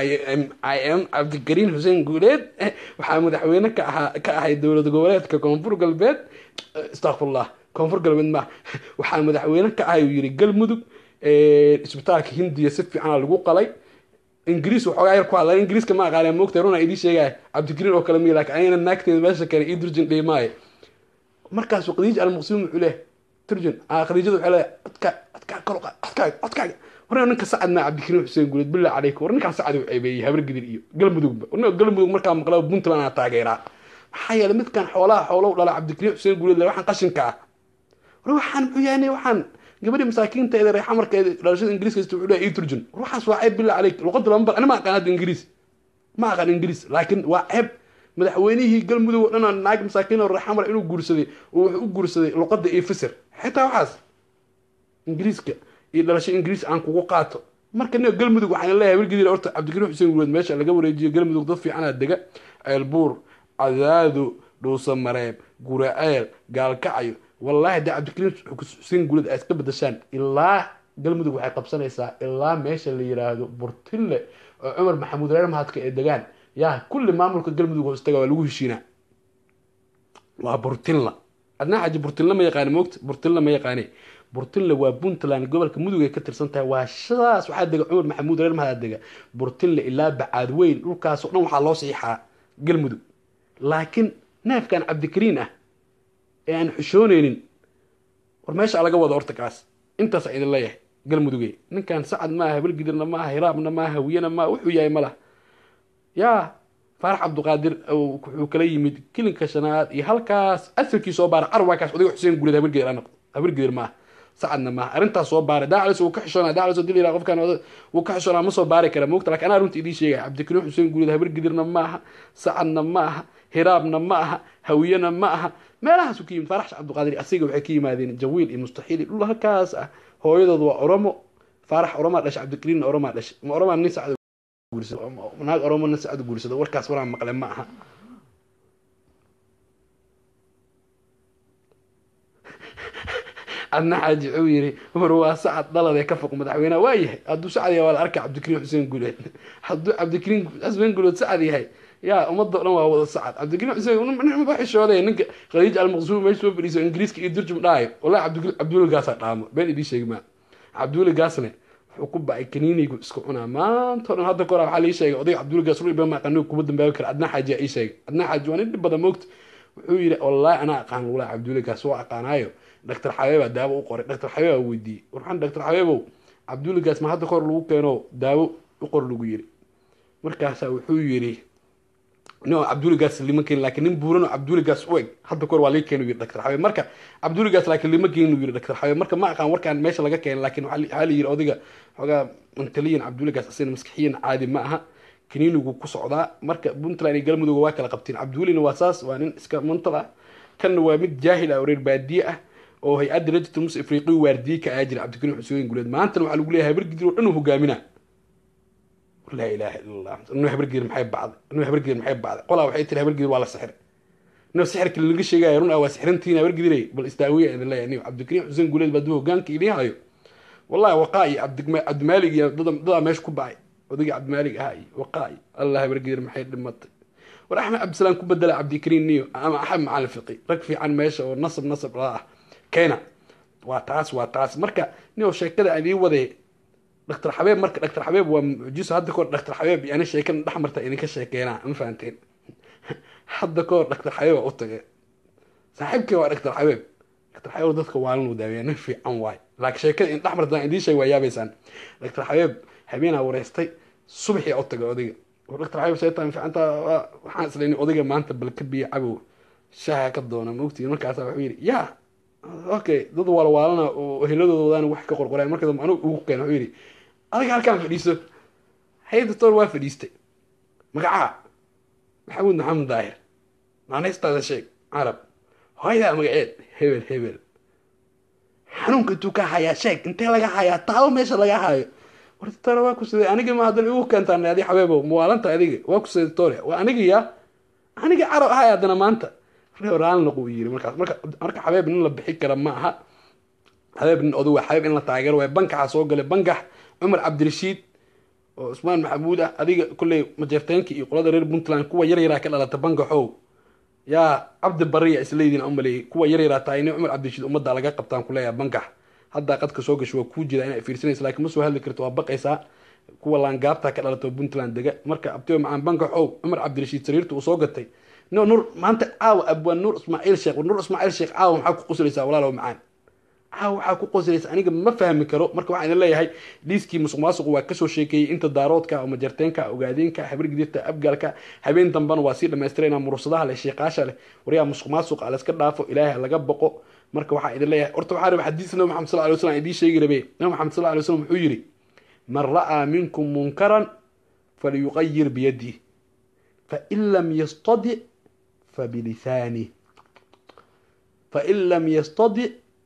I am Cabdikariin Xuseen Guleed waxaa madaxweyne ka ahaa ka ahay dowlad goboleedka koonfur galbeed astaghfirullah koonfur galbeed ma waxaa madaxweyne ka ahay uu yiri galmudug isbitaalka hindiya si fiican lagu qalay ingiriis wuxuu ayar ku hadlay ingiriiska ma aqaan moogtay runa idii sheegay Cabdikariin oo kale mi laakiin ayna naagteed meesha kale ii durjin dheemaay markaas uu qadiij al-maqsuum wuxuu leeyahay turjun aa qadiijadu wuxuu leeyahay adka adka koroqa adka adka warna ninka sacad ma Cabdikariin Xuseen Guleed bilaa calaykum warna ninka sacad uu ceebeeyay habar gidir iyo galmudug warna galmudug markaa maqlaa Puntland aan taageeraa maxaa yeelay midkan xoolaha xoolo dhala Cabdikariin Xuseen Guleed waxaan qashinka ah war waxaan muxuu yahay waxaan gabadhi masaakiinta ee reer xamarkeeda dhalashada ingiriiska wuxuu leeyahay ii turjun waxaas waa ceeb bilaa calayk luqad lamba ana ma aqaan ingiriis ma aqaan ingiriis laakiin waa ceeb madaxweynihii galmudug oo dhan naag masaakiin oo reer xamar inuu guursaday oo wuxuu u guursaday luqadda ee fasir xitaa waxaas ingiriiska iyo dhalasho ingiriis aan kugu qaato marka nin galmudug waxaan leeyahay wilgidii horta Cabdikariin Xuseen Guleed meesha laga wareejiyo galmudug dad fiican ah dega ceelbuur cadaado dhuusa mareeb guraceel gaalkacyo والله ده Cabdikariin Xuseen Guleed ay iska bedeshaan ilaa galmudug waxay qabsanaysaa ilaa meesha la yiraahdo Burtille oo Cumar Maxamuud reer mahadka ee degaan yaa kulli maamulka galmudug oo istaga waa lagu heshiinaa waa Burtille adna xaji Burtille ma yaqaan moogta Burtille ma yaqaan Burtille waa Puntland gobolka mudug ay ka tirsan tahay waa shadaas waxa dega Cumar Maxamuud reer mahad dega Burtille ilaa bacaad weyn dhulkaas oo dhan waxa loo siixaa galmudug laakiin neefkan Cabdikariin ah aan xushooneenin war meesha laga wado horta kaas intaas ay idin leeyahay galmudugay ninkan sacad ma aha balgidirna ma aha hiraabna ma aha hawiyana ma wuxuu yahay malaha yaa Faarax Cabduqaadir wuxuu kala yimid kilinka shanaad iyo halkaas asalkii soo baar arwaakaas odayga Xuseen Guleed habargeer aan habargeer ma sacadna ma arintaas soo baar daacalis uu ka xishoonaa daacalis oo dilira qofkan uu ka xishoonaa ma soo baari kara moogta laakiin ana runtii idii sheegay Cabdikariin Xuseen Guleed habargeerna ma aha sacadna ma aha hiraabna ma aha hawiyana ma aha meelahaas uu ka yimid Faarax Cabduqaadir asiga waxay ka yimaadeen jawiil iyo mustaxiil dhul halkaas ah hooyadoodu waa Oromo Faarax Oromo dhashay Cabdikariin Oromo dhashay ma Oromo nin sacad guursado naag Oromo nin sacad guursado warkaas waraan maqlay ma aha adna xaaji uu yiri war waa sacad dhalade ka foq madaxweynaha waa yahay hadduu sacad yahay waa la arkay Cabdikariin Xuseen Guleed hadduu Cabdikariin Xuseen Guleed sacad yahay يا أمضى أنا وهو سعد عبد الكريم حسين نحن ما حش هذا إنك خليج المغزوم ما يسوي بريس إنجليز كي يدرج من راي والله عبد الكريم عبد الله قاسم نعم بين دي شيء ما عبد الله قاسم حكوب بقى كنيني يقول اسكونا ما أنت هذا كورة حالي شيء قضية عبد الله قاسم يبقى ما قنوك كمدن بيوكر عدنا حاجة أي شيء عدنا حاجة وانا بدأ موقت والله أنا أقان ولا عبد الله قاسم أقان هايو دكتور حبيبه داو وقري دكتور حبيبه ودي ورحان دكتور حبيبه عبد الله قاسم هذا كور لو كانوا داو وقر لو يري markaas wuxuu yiri no Abdul Gas lima keen laakiin nin buuran Abdul Gas way hadda kor waa leeyahay yiri Dr. Xawe marka Abdul Gas laakiin lima keen yiri Dr. Xawe marka ma aqaan warkaan meesha laga keen laakiin waxa la yiri odiga xogaa intaliyan Abdul Gas asina maskaxiyan caadi ma aha kiniinigu ku socdaa marka Puntland iyo Galmudug waa kala qabteen Abdulina waa saas waa nin iska mantala kan waa mid jaahil ah reer baadiye ah oo hay'adda rajada mus Afriqiga waardiye ka ajir Cabdikariim Xuseen Guleed maanta waxa lagu leeyahay bargidii oo dhan uu hogaaminaa لا إله إلا الله إنه هبرجير محب بعض إنه هبرجير محب بعض قلا وحيت هبرجير ولا سحر إنه سحر كل اللي شيء يرون أو سحرنتين هبرجير بالاستاوية إذا الله يعني عبد الكريم حسين قولي بدوه جانك إليه هايو والله وقائي عبد عبد مالك يا ضد ضد ماشي كوباي وضيق عبد مالك هاي وقائي الله هبرجير محيد المط ورحمة عبد السلام كوبدل عبد الكريم نيو أنا أحب على الفقي ركفي عن ماشى والنصب نصب راح كينا واتعس واتعس مركا نيو شيء كذا اللي وذي دكتور حبيب مركز دكتور حبيب وجيس هذا كور دكتور حبيب يعني شيء كان أحمر يعني كشيء كينا ما فهمتين هذا كور دكتور حبيب أوتك صاحبك هو دكتور حبيب دكتور حبيب ضدك وعلن وداوي نفي عن واي لكن شيء كان أحمر ده عندي شيء وياه بيسان دكتور حبيب حبينا ورستي صبحي أوتك أوديك ودكتور حبيب سيطان في أنت حاسس لأني أوديك ما أنت بالكبي عبو شاه كدونا موتي مركز حبيبي يا أوكي ضد ولا ولا وهلو ضدنا وحكي قرقرة مركز أنا وكان حبيبي أنا قال كان فديسه هي دكتور واقف فديستي مقعة محمود محمد ظاهر ما نيست هذا الشيء عرب هاي ذا مقعد هبل هبل حنون كنتو كهايا شيك انت لقى هايا تعالوا ماشي لقى هايا ورد ترى واكو سيدي أنا قل ما هذا اللي كانت أنا هذه حبيبه موالنتا هذه واكو سيدي توري وأنا قل يا أنا قل عرب هايا دنا ما أنت ران لقويري مركز مركز مركز حبيب إنه لبحيك كلام معها حبيب إنه أدوه حبيب إنه تاجر وبنك عصوق اللي بنجح عمر عبد الرشيد وعثمان محمود هذه كل مجرتينك يقولون رير بنتلان كوا يري راك لا تبنك حو يا عبد البرية إسليدين أملي كوا يري راتايني عمر عبد الرشيد أمد على قبطان كلها بنجح هذا قد كسوق شو كوجي أنا في سنة لكن مسوا هذا ذكرت وبقى إسا كوا لانجابتا كلا بنتلان دقة مركب أبتوه مع بنك حو عمر عبد الرشيد سريرته وصوقتي نور نور ما أنت عاو أبو النور إسماعيل شيخ والنور إسماعيل شيخ عاو محاك قصريسا ولا لو معان عاو حاكو قصريسا أنا ما فهم كرو مركب وحنا الله هاي ليسكي مسماسق وكسو شيكي أنت داراتك أو مجرتينك أو قاعدينك حبر جديد أبقالك حبين تنبان واسير لما يسترينا مرصدها للشيقاشة له وريا مسماسق على سكر دافو إلهي على قبقو مركب وحنا الله أرتو حارب حديثنا محمد صلى الله عليه وسلم يدي شيء ربي محمد صلى الله عليه وسلم حجري من رأى منكم منكرا فليغير بيده فإن لم يستطع فبلسانه فإن لم يستطع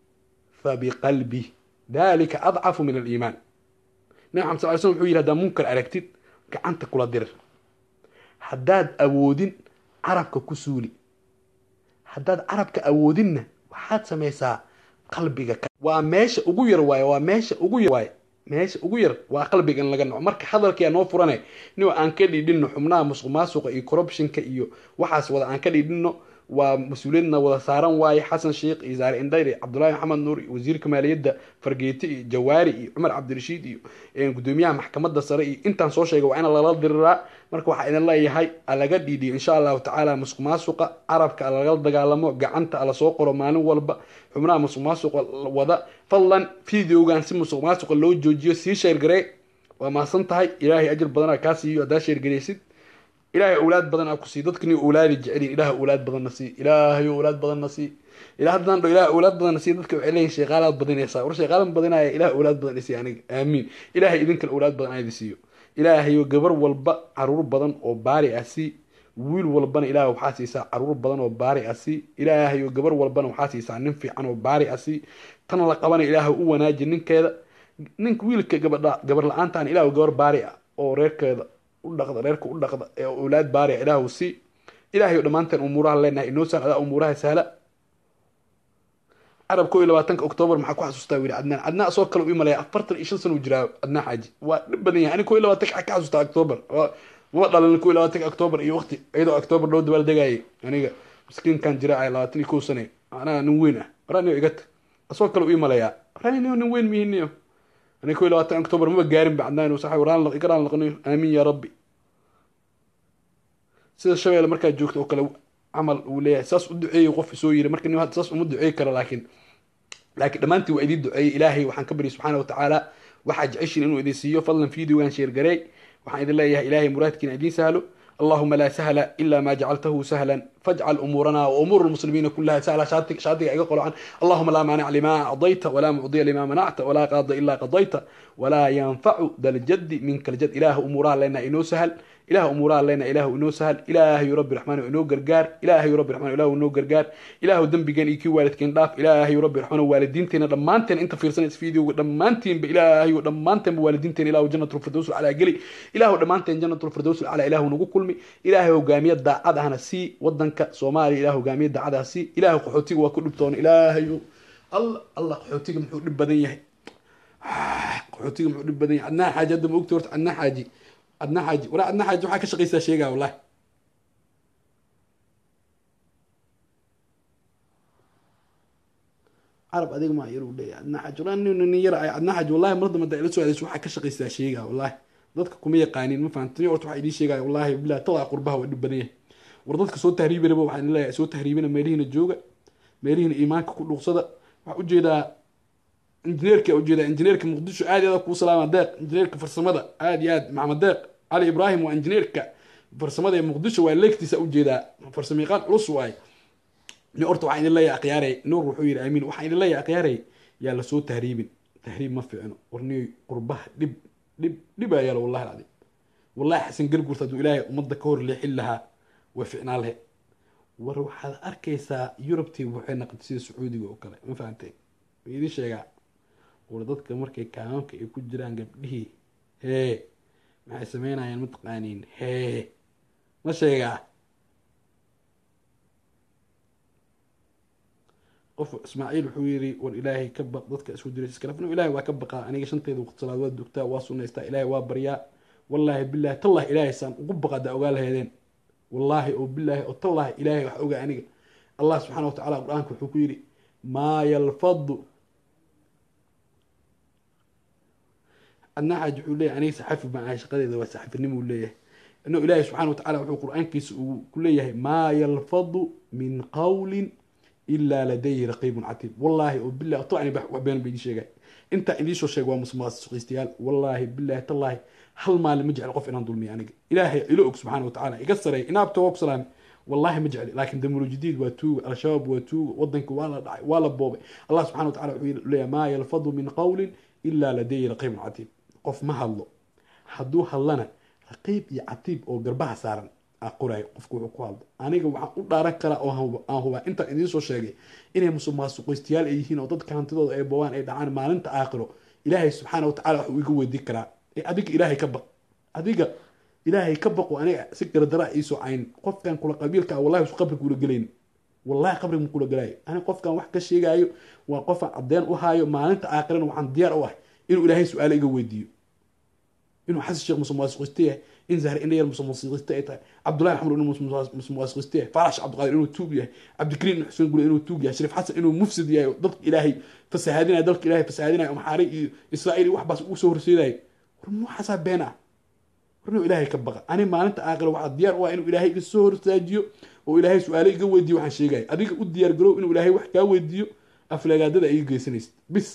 فبقلبه ذلك أضعف من الإيمان نعم صلى الله عليه وسلم حويل هذا منكر أركتد كعنت كل در حداد أودين عربك كسولي حداد عربك أودين وحاد سميسا قلبك وماشي أقوير واي وماشي أقوير واي ماشي أقوير وقلبك إن لقنا مرك حضرك يا نوف فرناي نيو أنكلي دينه حمنا مسق ماسوق إي كوربشن كإيو وحاس ولا أنكلي دينه ومسؤوليننا ولا سارن واي حسن شيخ إزار إنديري عبد الله محمد نوري وزير كمالية فرقيتي جواري عمر عبد الرشيد إن قدوميها محكمة السرائي أنت نصور شيء وأنا لا ضرر مرك واحد الله يهاي على قد دي إن شاء الله تعالى مسق ماسوق عربك على قلب دجالمو جعنت على سوق رومانو والب حمنا مسق ماسوق وضع فضلا فيديو كان سمو مسق ماسوق اللو جوجيو سي شير جري وما صنتهاي إلهي أجل بدنا كاسي ودا شير جريسيد إلهي أولاد بدن أكو سيدتكني أولاد الجعلين إلهي أولاد بدن نسي إلهي أولاد بدن نسي إلهي بدن إلهي أولاد بدن نسي دتك عليه شغالات بدن يسا ورشغال بدن إلهي أولاد بدن نسي يعني آمين إلهي إذنك الأولاد بدن هذي سيو إلهي وجبر والبا عرور بدن وباري أسي ويل والبن إلهي وحاسيسا عرور بدن وباري أسي إلهي وجبر والبن وحاسيسا ننفي عنه وباري أسي تنلقبنا إلهي هو ناجي ننك كذا ننك ويلك جبر جبر الآن تان إلهي وجبر باري أو رير كذا ودقد ريرك ودقد أولاد باري إله وسي إلهي ودمانتن أمورها لنا إنه سهل أمورها سهلة عرب كوي لباتنك أكتوبر محكو حسوستا ويري عدنا عدنا أصور كلو إيما لي أفرت الإشل سنو جرا عدنا حاجي ونبني يعني كوي لباتنك حكي حسوستا أكتوبر ma dhalan ku labaatanka October iyo waqti iyadoo October dhow dabaal degayay aniga miskiin kan jira ay labaatan iyo kow sano ana nin weyn ah waraan iga tag asoo kale u imalaya waraan nin weyn mihiiniyo aniga ku labaatan October ma gaarin bacdaan oo sax waraan la iqraan laqnayo aamin ya rabbi sida shabeelle markaa joogto oo kale camal uu leeyahay saas u duceeyay qof soo yiri marka nin hadda saas uma duceey karo laakiin laakiin dhamaantii waa idin duceeyay ilaahay waxaan ka bari subxaanahu wa tacaala waxaa jeceshin inuu idin siiyo fadlan fiidiyogan sheer gareey waxaan idin leeyahay ilaahay muraadkiina idin sahlo اللهم لا سهل إلا ما جعلته سهلا فاجعل أمورنا وأمور المسلمين كلها سهلة شاتك شاتك يقول عن اللهم لا مانع لما أعطيت ولا معطي لما منعت ولا قاضي إلا قضيت ولا ينفع ذا الجد منك الجد إله أمورها لنا إنه سهل إله أمورها لنا إله إنه سهل إله رب الرحمن إنه قرقار إله رب الرحمن إله إنه قرقار إله دم بجن إيكي والد كن ضاف إله رب الرحمن والدين تنا لما أنت أنت في رسالة فيديو لما أنت بإله لما أنت بوالدين تنا إله جنة الفردوس على قلي إله لما أنت جنة الفردوس على إله نقول كل مي إله وجامية دعادة هنا سي ودنك صومالي إله وجامية دعادة سي إله قحوتي وكل بطون إله الله الله قحوتي محور بدنيه قحوتي محور بدنيه عنا حاجة دم أكتورت عنا حاجة عنا حاجة ولا عنا حاجة وحاجة شقيسة شيء والله عرب أديك ما يرو لي عنا حاجة ولا إنه يرى عنا حاجة والله مرض ما دعيت سؤال شو حاجة شقيسة شيء والله dadka kuma yaqaanin ma fahantin horta waxa idin sheegay wallahi billahi taa qurbaha waa dhibbanay war dadka soo tahriibina waxaan leeyahay soo tahriibina meelihiina jooga meelihiina iimaanka ku dhuuqsada waxa u jeedaa injineerka u jeedaa injineerka muqdisho aad iyo aad ku salaama deeq injineerka farsamada aad iyo aad maxamed deeq ali ibrahim waa injineerka farsamada ee muqdisho waa leegtiisa u jeedaa farsamayaqaan culus waay ni horta waxaan idin leeyahay aqyaaray nuur wuxuu yiri aamin waxaan idin leeyahay aqyaaray yaa la soo tahriibin tahriib ma fiicno warniyo qurbaha dhib dhib dhib ayaa wallahi العظيم والله حسن قرقرت ادو الهي امده كهور ليحل لها وفعنا لها war waxaad arkaysaa yurubtii waxay noqotay sida sacuudiga oo kale ma fahamtay idin sheega war dadka markay kaanka ay ku jiraan gabdhihii hee maxay sameynayaan mataqaaniin hee ma sheega qof ismaaciil wuxuu yiri war ilaahay ka baq dadka isku diray iska lafno ilaahay waa ka baqa aniga shanteeda waqti salaad dugtaa waa sunnaysta ilaahay waa baryaa wallahi billahi tallahi ilaahay san ugu baqada ogaal heedeen wallahi oo billahi oo tallahi ilaahay wax oga aniga allah subhanahu wa ta'ala quraanka wuxuu ku yiri ma yalfadu anna hajuu leeyahay aniga saxafi ma ay shaqadeeda waa saxafinimo leeyahay inuu ilaahay subhanahu wa ta'ala wuxuu quraankiisa ku leeyahay ma yalfadu min qawlin إلا لديه رقيب عتيد والله وبالله طبعا بين بيدي شيء أنت إذا شو شيء ومسماس سقيستيال والله بالله تالله هل ما مجعل قف إن ظلمي أنا إلهي إلوك سبحانه وتعالى يقصر إن أبتوك سلام والله مجعل لكن دمر جديد وتو الشباب وتو وضنك ولا ولا بوبي الله سبحانه وتعالى يقول ما يلفظ من قول إلا لديه رقيب عتيد قف ما هالله حدوها لنا رقيب يعتيب أو قربها سارا أقرأ قفكوا عقاب أنا جو أقول دارك كلا أو هو أو هو أنت إني سو شيء إني مسمى سقيستيال أي هنا وضد كان تضاد أي بوان أي دعان ما أنت آخره إلهي سبحانه وتعالى ويقوي الذكرى أديك إلهي كبق أديك إلهي كبق وأنا سكر دراء يسوع عين قف كان كل قبيل كا والله يسوع قبرك ولا قلين والله قبرك من كل قلاي أنا قف كان واحد كشيء جاي وقف عدين وهاي ما أنت آخره وعن ديار واحد إنه إلهي سؤال يقوي ديو إنه حس الشيخ مسمى سقيستيه إن زهر إنه يرمس مصيغته عبد الله محمد إنه مس مصيغته فرش عبد القادر إنه توبيه عبد الكريم حسين يقول إنه توبيه شريف حسن إنه مفسد يا ضد إلهي فسهادنا ضد إلهي فسهادنا يوم حاري إسرائيلي واحد بس وسهر سيداي ورنو حسب بينا ورنو إلهي كبقى أنا ما أنت آخر واحد ديار وإنه إلهي السهر ساجيو وإلهي سؤالي جوا ديو عن شيء جاي أديك وديار جرو إنه إلهي واحد جوا ديو أفلاج هذا أي جيسنيست بس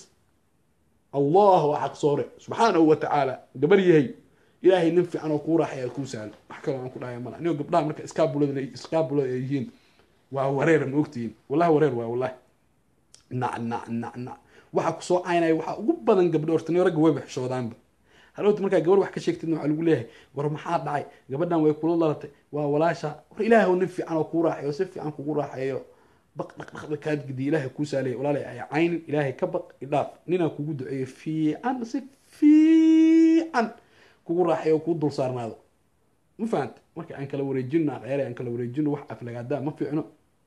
الله حق صورة سبحانه وتعالى قبل يهي إلهي ننفع أنا وكورة حياة كوسان أحكي لهم كل هاي ملا نيو قبلها مركز إسكابولا إسكابولا يجين وورير موقتين والله ورير والله نع نع نع نع وحكوا صو عيني وح وبدن قبل أرتني رجع ويبح شو دام هلو تمركز قبل وحكي شيء كتير على قوله ورا محاد عاي قبلنا ويقولوا الله ولا شا إلهي وننفع أنا وكورة حياة وسفع أنا وكورة حياة بق بق بق كاد قدي إلهي كوسالي ولا لا عين إلهي كبق إضاف نينا كوجود في عن سف في عن kugu raaxay oo ku dul saarnaado ma faant marka aan kala wareejino qeeray aan kala wareejino wax aflagaada ma fiicno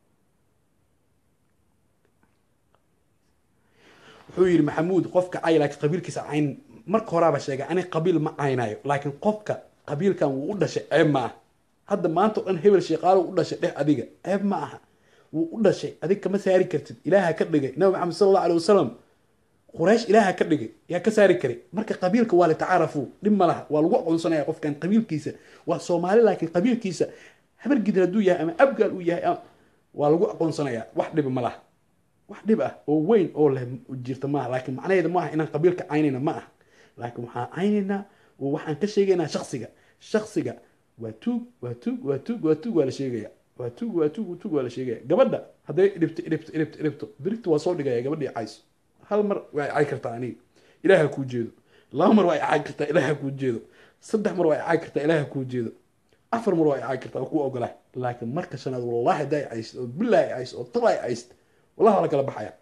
wuxuu yiri maxamuud qofka ay laakiin qabiilkiisa ayn marka horaba sheegay ani qabiil ma aynayo laakiin qofka qabiilkan wuu u dhashay ceeb ma aha hadda maanta o dhan hebel sheeqaalo u dhashay dheh adiga ceeb ma aha wuu u dhashay adig kama saari kartid ilaaha ka dhigay nabi maxamed sala allahu alay wasalam quraysh ilaaha ka dhigay yaa ka saari karay marka qabiilka waa litacaarafu dhib ma laha waa lagu aqoonsanaya qofkan qabiilkiisa waa soomaali laakiin qabiilkiisa habar gidir hadduu yahay ama abgaal uu yahay waa lagu aqoonsanayaa wax dhib ma laha wax dhib ah oo weyn oo leh jirta maaha laakiin macnaheeda ma aha inaan qabiilka caynayna ma aha laakiin waxaan caynaynaa waxaan ka sheegaynaa shaksiga shaksiga waa tuug waa tuug waa tuug waa tuug waa la sheegaya waa tuug waa tuug tuug waa la sheegaya gabadha hadday dhibto dhibto dhibto dhibto birigta waa soo dhigaya gabadhii cayso hal mar waa cay kartaa aniga ilaaha kuu jeedo laba mar waa cay kartaa ilaaha kuu jeedo saddex mar waa cay kartaa ilaaha kuu jeedo afar mar waa cay kartaa waa kuu ogolaa laakiin marka shanaad wallahi hadday caysid oo billahi caysid oo talay caysid wallahi waa la kala baxaya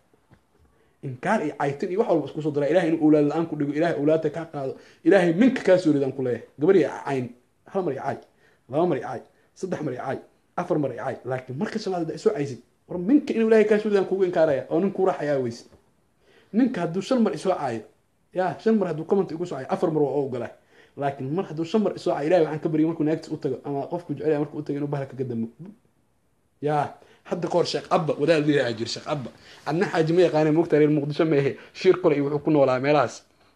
inkaar iyo caytin iyo wax walba isku soo dara ilahay inuu awlaad la-aan ku dhigo ilahay awlaadta kaa qaado ilaahay minka kaa soo ridaan ku leeyahay gabadhii cayn hal mar cay laba mar cay saddex mar cay afar mar cay laakiin marka shanaad hadday soo caysid war minka inuu ilaahay kaa soo ridaan kugu inkaaraya oo nin kuu raaxayaa weysid ninka hadduu shan mar isoo caayo yaa shan mar hadduu comment igu soo caayo afar mar waa ogolaa laakiin mar hadduu shan mar isoo caayo ilahay waxaan ka baryay markuu naagtis u tago ama qofku jecel markuu u tago inuu bahalka ka damo yaa hadda kahor sheekh abba wadaad leeyahay jir sheekh abba adna xaaji ma yaqaanay moogta reer muqdisho ma ahe shiir kole iyo wuxuu ku noolaa meelahaas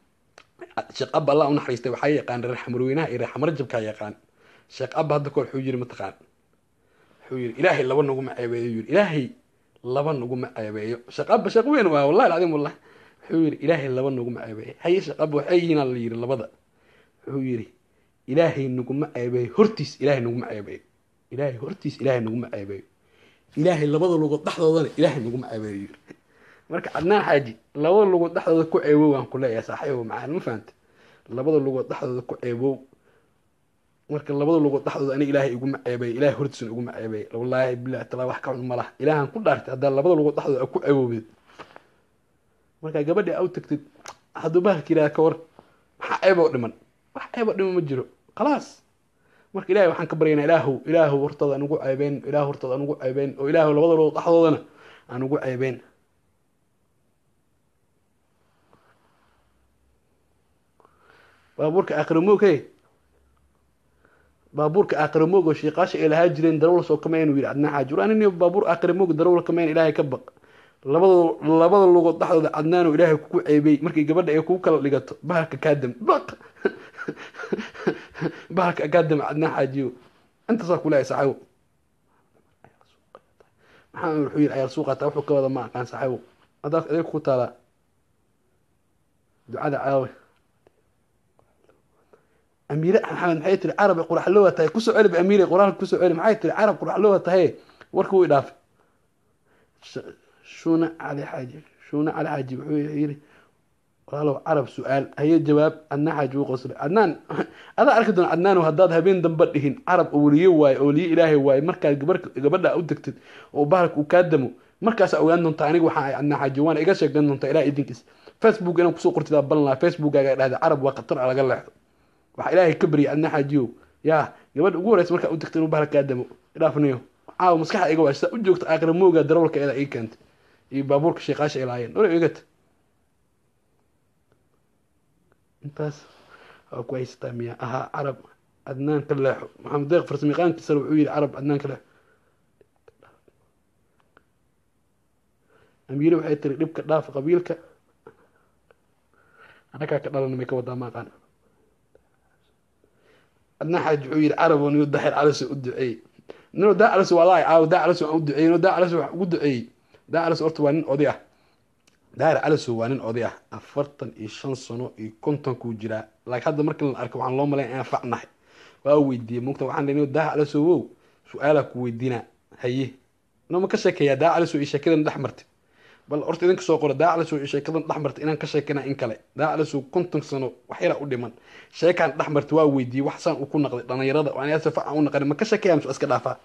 sheekh abba allah u naxariistay waxaa yaqaan reer xamarweynaha iyo reer xamarjabkaa yaqaan sheekh abba hadda kahor wuxuu yiri mataqaan wuxuu yiri ilaahay laba naguma ceebeeyo yiri ilaahay laba naguma ceebeeyo sheekh abba sheekh weyn waa wallahi alcadiim wallahi wuxuu yiri ilaahay laba naguma ceebeeyo haye sheekh abba waxay yihiin la yiri labada wuxuu yiri ilaahay naguma ceebeeyo hortiis ilaahay naguma ceebeeyo ilaahay hortiis ilaahay naguma ceebeeyo ilaahay labada lugood dhaxdoodana ilaahay naguma ceebeeyo marka adnaan xaaji labada lugood dhaxdooda ku ceebow waan ku leeyahay saaxiibo macaan ma fahanta labada lugood dhaxdooda ku ceebow marka labada lugood dhaxdooda aniga ilaahay iguma ceebeeyo ilaahay hortiisna iguma ceebeeyo wallaahi billahi talaa wax ka xun ma laha ilaahan ku dhaartay haddaa labada lugood dhaxdooda ku ceebowdeed marka gabadhii aw tagtid hadduu bahalka yidhaha ka war maxaa ceeboo dhiman wax ceeboo dhiman ma jiro khalaas marka ilaahay waxaan ka baryaynaa ilaahow ilaahow hortooda aan ugu ceebeen ilaahow hortooda aan ugu ceebeen oo ilaahow labada lugood dhaxdoodana aan ugu ceebeen baabuurka aakhiramooghe baabuurka aakhiramoog oo shiiqaasha ay lahaa jireen darawla soo kamayn uu yidhi adnaa xaaji war anini baabuur aakhiramoog darawla kamayn ilaahay ka baq labada labada lugood dhaxdooda cadnaan oo ilaahay kugu ceebey markii gabadha ay kugu kala dhigato bahalka kaadam baq bahalka kaadam adnaa xaajiyo intaasaa kulahay saaxiibo maxaa wuxuu yidhi ayaal suuqataa wuxuu ka wada ma aqaan saaxiibo adaas adeeg ku taalaa ducada caawe أميرة محمد محيي تري عرب قرح لوها تاي كسو علب أميرة قرح كسو علب محيي تري عرب قرح لوها تاي وركو إضافة شونا على حاجة شونا على حاجة بحوي قالوا عرب سؤال هي الجواب أن حاجة وقصر عدنان أنا أركض عدنان وهدادها بين دنبرهن عرب أولي واي أولي إلهي واي مركز جبرك جبرنا أودكت وبارك وكادموا مركز أو أنهم تعني وحا عنا حاجة وانا إيجاش أنهم تإلهي إدينكس فيسبوك أنا كسو قرت دابلنا فيسبوك هذا عرب وقطر على قلة waxa ilaahay ka bari adna xajiyo yaa gabadh ugu horeysay marka u tagtay inuu bahalka aadamo ilaafniyo caaw maskaxda iga waashta u joogta aakhir mooga darawalka ila ay keentay iyo baabuurka sheeqaasha ilaayeen oo igata intaas oo ku haystaa miya aha arab adnaan ka leexo maxamed deeq farsamaqaankiisa wuxuu yiri arab adnaan ka leexo amiire waxay tiri dhibka dhaaf qabiilka anaka ka dhalan ma ka wada ma qaan أنا حاج عير عرب ونيودحر على سو أدعي نو دا على سو والله عاو دا على سو أدعي نو دا على سو أدعي دا على سو أرتوان أضيع دا على سو وانين أضيع أفرطن إيشان صنو يكونتن كوجرا لك هذا مركل الأركب عن الله ملاين أنفعنا وأودي ممكن وعند نيو دا على سو سؤالك ويدينا هيه نو ما كشك يا دا على سو إيش كذا ندحمرت بل أرت إنك سو قرا دا على سو إيش كذا ندحمرت إنك كشكنا إنك لا دا على سو كونتن صنو وحيرة أودي شيء كان دحمرت waa weydii wax san uu ku naqday dhalinyarada waan ay safa aan naqan ma ka shakeeyam soo iska dhaafa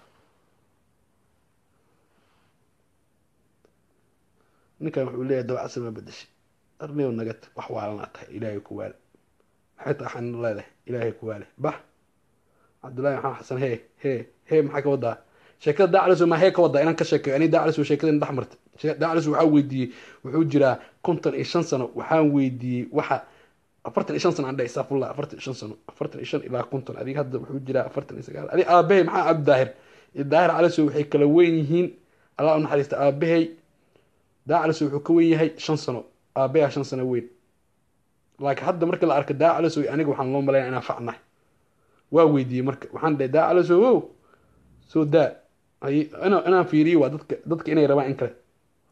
ninka wuxuu leeyahay dawac sama badash arniyo nagad wax waalana tahay ilaahay ku waal xita xan leedahay ilaahay ku waal bah Abdullahi Maxamed Xasan he he he maxaa ka wadaa sheekada dacalasu ma he ka wadaa inaan ka shakeeyo ani dacalasu sheekada dhaxmartay dacalasu waxa weydii wuxuu jiraa konton iyo shan sano waxaan weydii waxa afartan iyo shan sano aan dhahay safullah afartan iyo shan sano afartan iyo shan ilaa konton adiga hadda wuxuu jiraa afartan iyo sagaal adiga aabahay maxaa cabdi daahir iyo daahir calasow waxay kala weyn yihiin allah u naxariista aabahay daahir calasow wuxuu ka weyn yahay shan sano aabayaa shan sano weyn laakiin hadda marka la arko daahir calasow aniga waxaan loo malaynaa inaan facnahay waa weydiiyey marka waxaan dhahay daahir calasow wow soo daa inaan fiiriyo waa dadka dadka inay rabaan in kale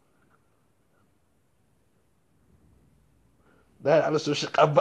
daahir calasow sheekh abba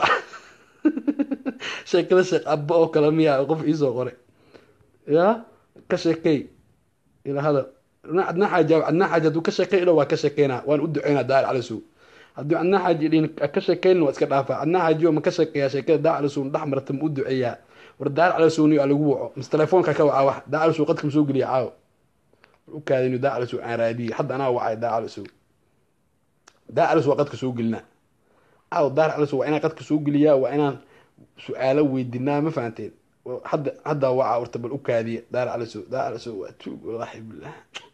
sheekada sheekh abba oo kale miyaa qof iisoo qoray yaa ka sheekay ila hada adnaa xaaji adnaa xaaji hadduu ka sheekay ilo waa ka sheekeynaa waan u duceynaa daahir calasow hadduu adnaa xaaji idhin ka sheekeynin waa iska dhaafaa adnaa xaaji oo ma ka sheekeeyaa sheekada daahir calasow dhex marta ma u duceeyaa war daahir calasow niyo lagu waco mis telefoonka ka wacaa wax daahir calasow qadka ma soo geliya caawo u kaadinu daahir calasow aan raadiyey hadda anaa wacay daahir calasow daahir calasow waa qadka soo gelinaa caawo daahir calasow waa inaan qadka soo geliyaa waa inaan su-aalo weydiinaa ma fahanteen hadda hadda waca horta bal u kaadiya daahir calasow daahir calasow waa tuug wallaahi billah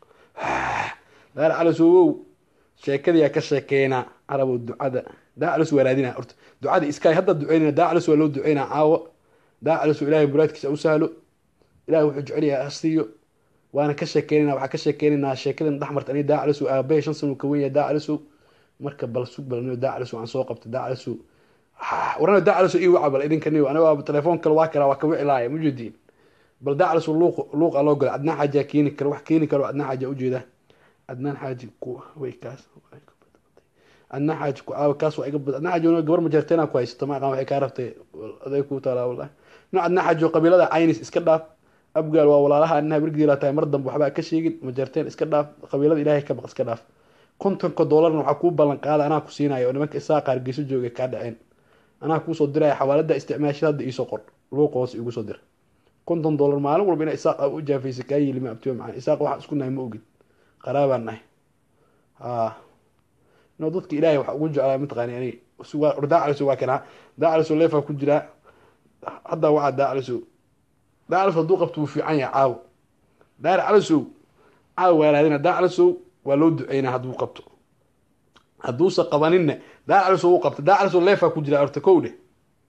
daahir calasow wow sheekadiyaa ka sheekeynaa carabow ducada daahir calasow waa raadinaa horta ducada iskaay hadda duceynayna daahir calasow waa loo duceynaa caawo daahir calasow ilaahay muraadkiisa u sahlo ilaahay wuxuu jecel yahay hasiiyo waana ka sheekeynayna waxaa ka sheekeynaynaa sheekadan dhex marta aniga daahir calasow aabahay shan sano ka weyn yahay daahir calasow marka bal sug balniyo daahir calasow aan soo qabta daahir calasow warana daahir calasow ii waca bal idinka niyo aniga telefoon kale waa kala waa ka wici laaya mujeediin bal daahir calasow luuq luuqa loo galay adnaan xaaji keeni karo wax keeni karo adnaan xaaji ujeeda adnaan xaaji ku way kaas adnaan xaaji ku aaw kaas waa iga bad adnaan xaaji gabar ma jarteena ku haysto ma aqaan waxay ka rabtay aday ku taala wallahi no adnaan xaaji qabiilada caynis iska dhaaf abgaal waa walaalaha annaha birgiila tahay mar dambe waxba ka sheegin ma jarteen iska dhaaf qabiilada ilaahay ka baq iska dhaaf kontonka doolarna waxaa kuu ballan qaada anaa ku siinaya oo nimanka isaa qaar geeso joogay kaa dhaceen anaa kuusoo diraya xawaalada isticmaashada hadda iisoo qor luuqa hoos igu soo dir konton doolar maalin walba ina isaaq u jaafaysa kaa yili ma abtiyo macaan isaaq waxaan isku nahay ma ogid qaraabaan nahay haa no dadka ilaahay waxa ugu jeclaa mataqaani ani daahir calasow waa kanaa daahir calasow leefaa ku jiraa hadda waxaa daahir calasow daahir calasow hadduu qabto wuu fiican yahay caawo daahir calasow caawo waa raadina daahir calasow waa loo duceynaa hadduu qabto hadduusa qabaninna daahir calasow wuu qabta daahir calasow leefaa ku jiraa horta kow dheh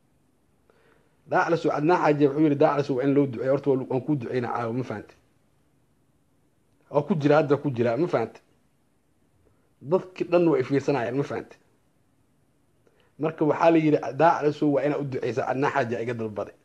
daahir calasow adnaa xaaji wuxuu yidhi daahir calasow waa in loo duceeya horta waan kuu duceynaa caawo ma fahante waa ku jira hadda ku jira ma fahante dadki dhan way fiirsanayaan ma fahante marka waxaa la yidhi daahir calasow waa inaa u duceysaa adnaa xaaji iga dalbaday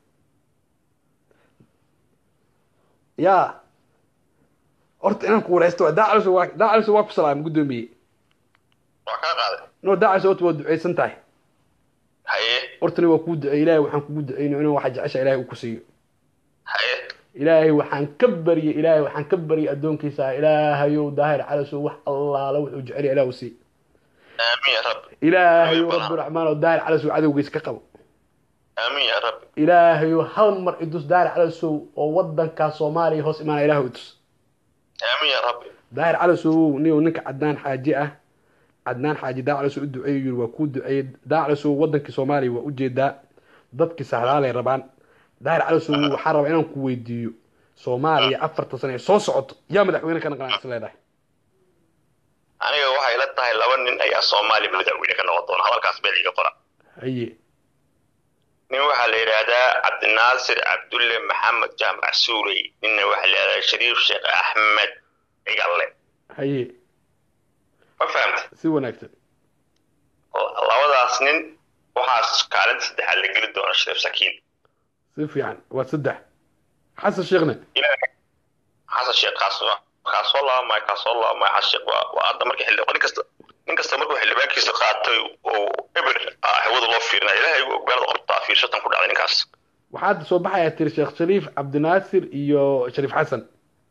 yaa horta inaan ku wareysto waa daahir calasow waa daahir calasow waa ku salaamay guddoomiye waa kaa qaaday no daahir calasow horta waa duceysan tahay haye hortana waa kuu duceey ilaahay waxaan kugu duceyno inuu waxa jecesha ilaahay uu ku siiyo haye ilaahay waxaan ka baryay ilaahay waxaan ka baryay addoonkiisa ilaahayow daahir calasow wax allaala wuxuu jecel yahay ilaahu sii aamin ya rabbi ilaahayow rabbi raxmaan oo daahir calasow cadowgiisa ka qabo aamin ya rabbi ilaahayow hal mar idus daahir calasow oo wadanka Soomaaliya hoos imaana ilaahu idus aamin ya rabbi daahir calasow niyo ninka cadnaan xaaji ah cadnaan xaaji daahir calasow u duceeyay waa ku duceeyay daahir calasow wadanka Soomaaliya waa u jeedaa dadkii sahlaalay rabaan daahir calasow waxaan rabaa inaan ku weydiiyo Soomaaliya afartan sano soo socoto yaa madaxweyne ka noqon isleedahay aniga waxay la tahay laba nin ayaa Soomaaliya madaxweyne ka noqon doona hadalkaas beel iga qora haye nin waxaa la yidhaahdaa cabdinaasir cabdulle maxamed jaamac suurey ninna waxaa la yidhahdaa shariif sheekh axmed cigalle haye ma fahamta si wanaagsan labadaas nin waxaas kaalinta saddexaad la geli doona shariif sakiin si fiican waa saddex xasan sheekhna xasan sheekh kaas kaasoo laabmay kaasoo laabmay xasan sheekh waa waa hadda markii xilli nin kasta nin kasta markuu xildhibaankiisa qaatay oo eber hawada loo fiirnay ilaahay ugu ogaanada qortaa fiirsatan ku dhacday ninkaas waxaad soo baxaya tir sheekh shariif cabdinaasir iyo shariif xasan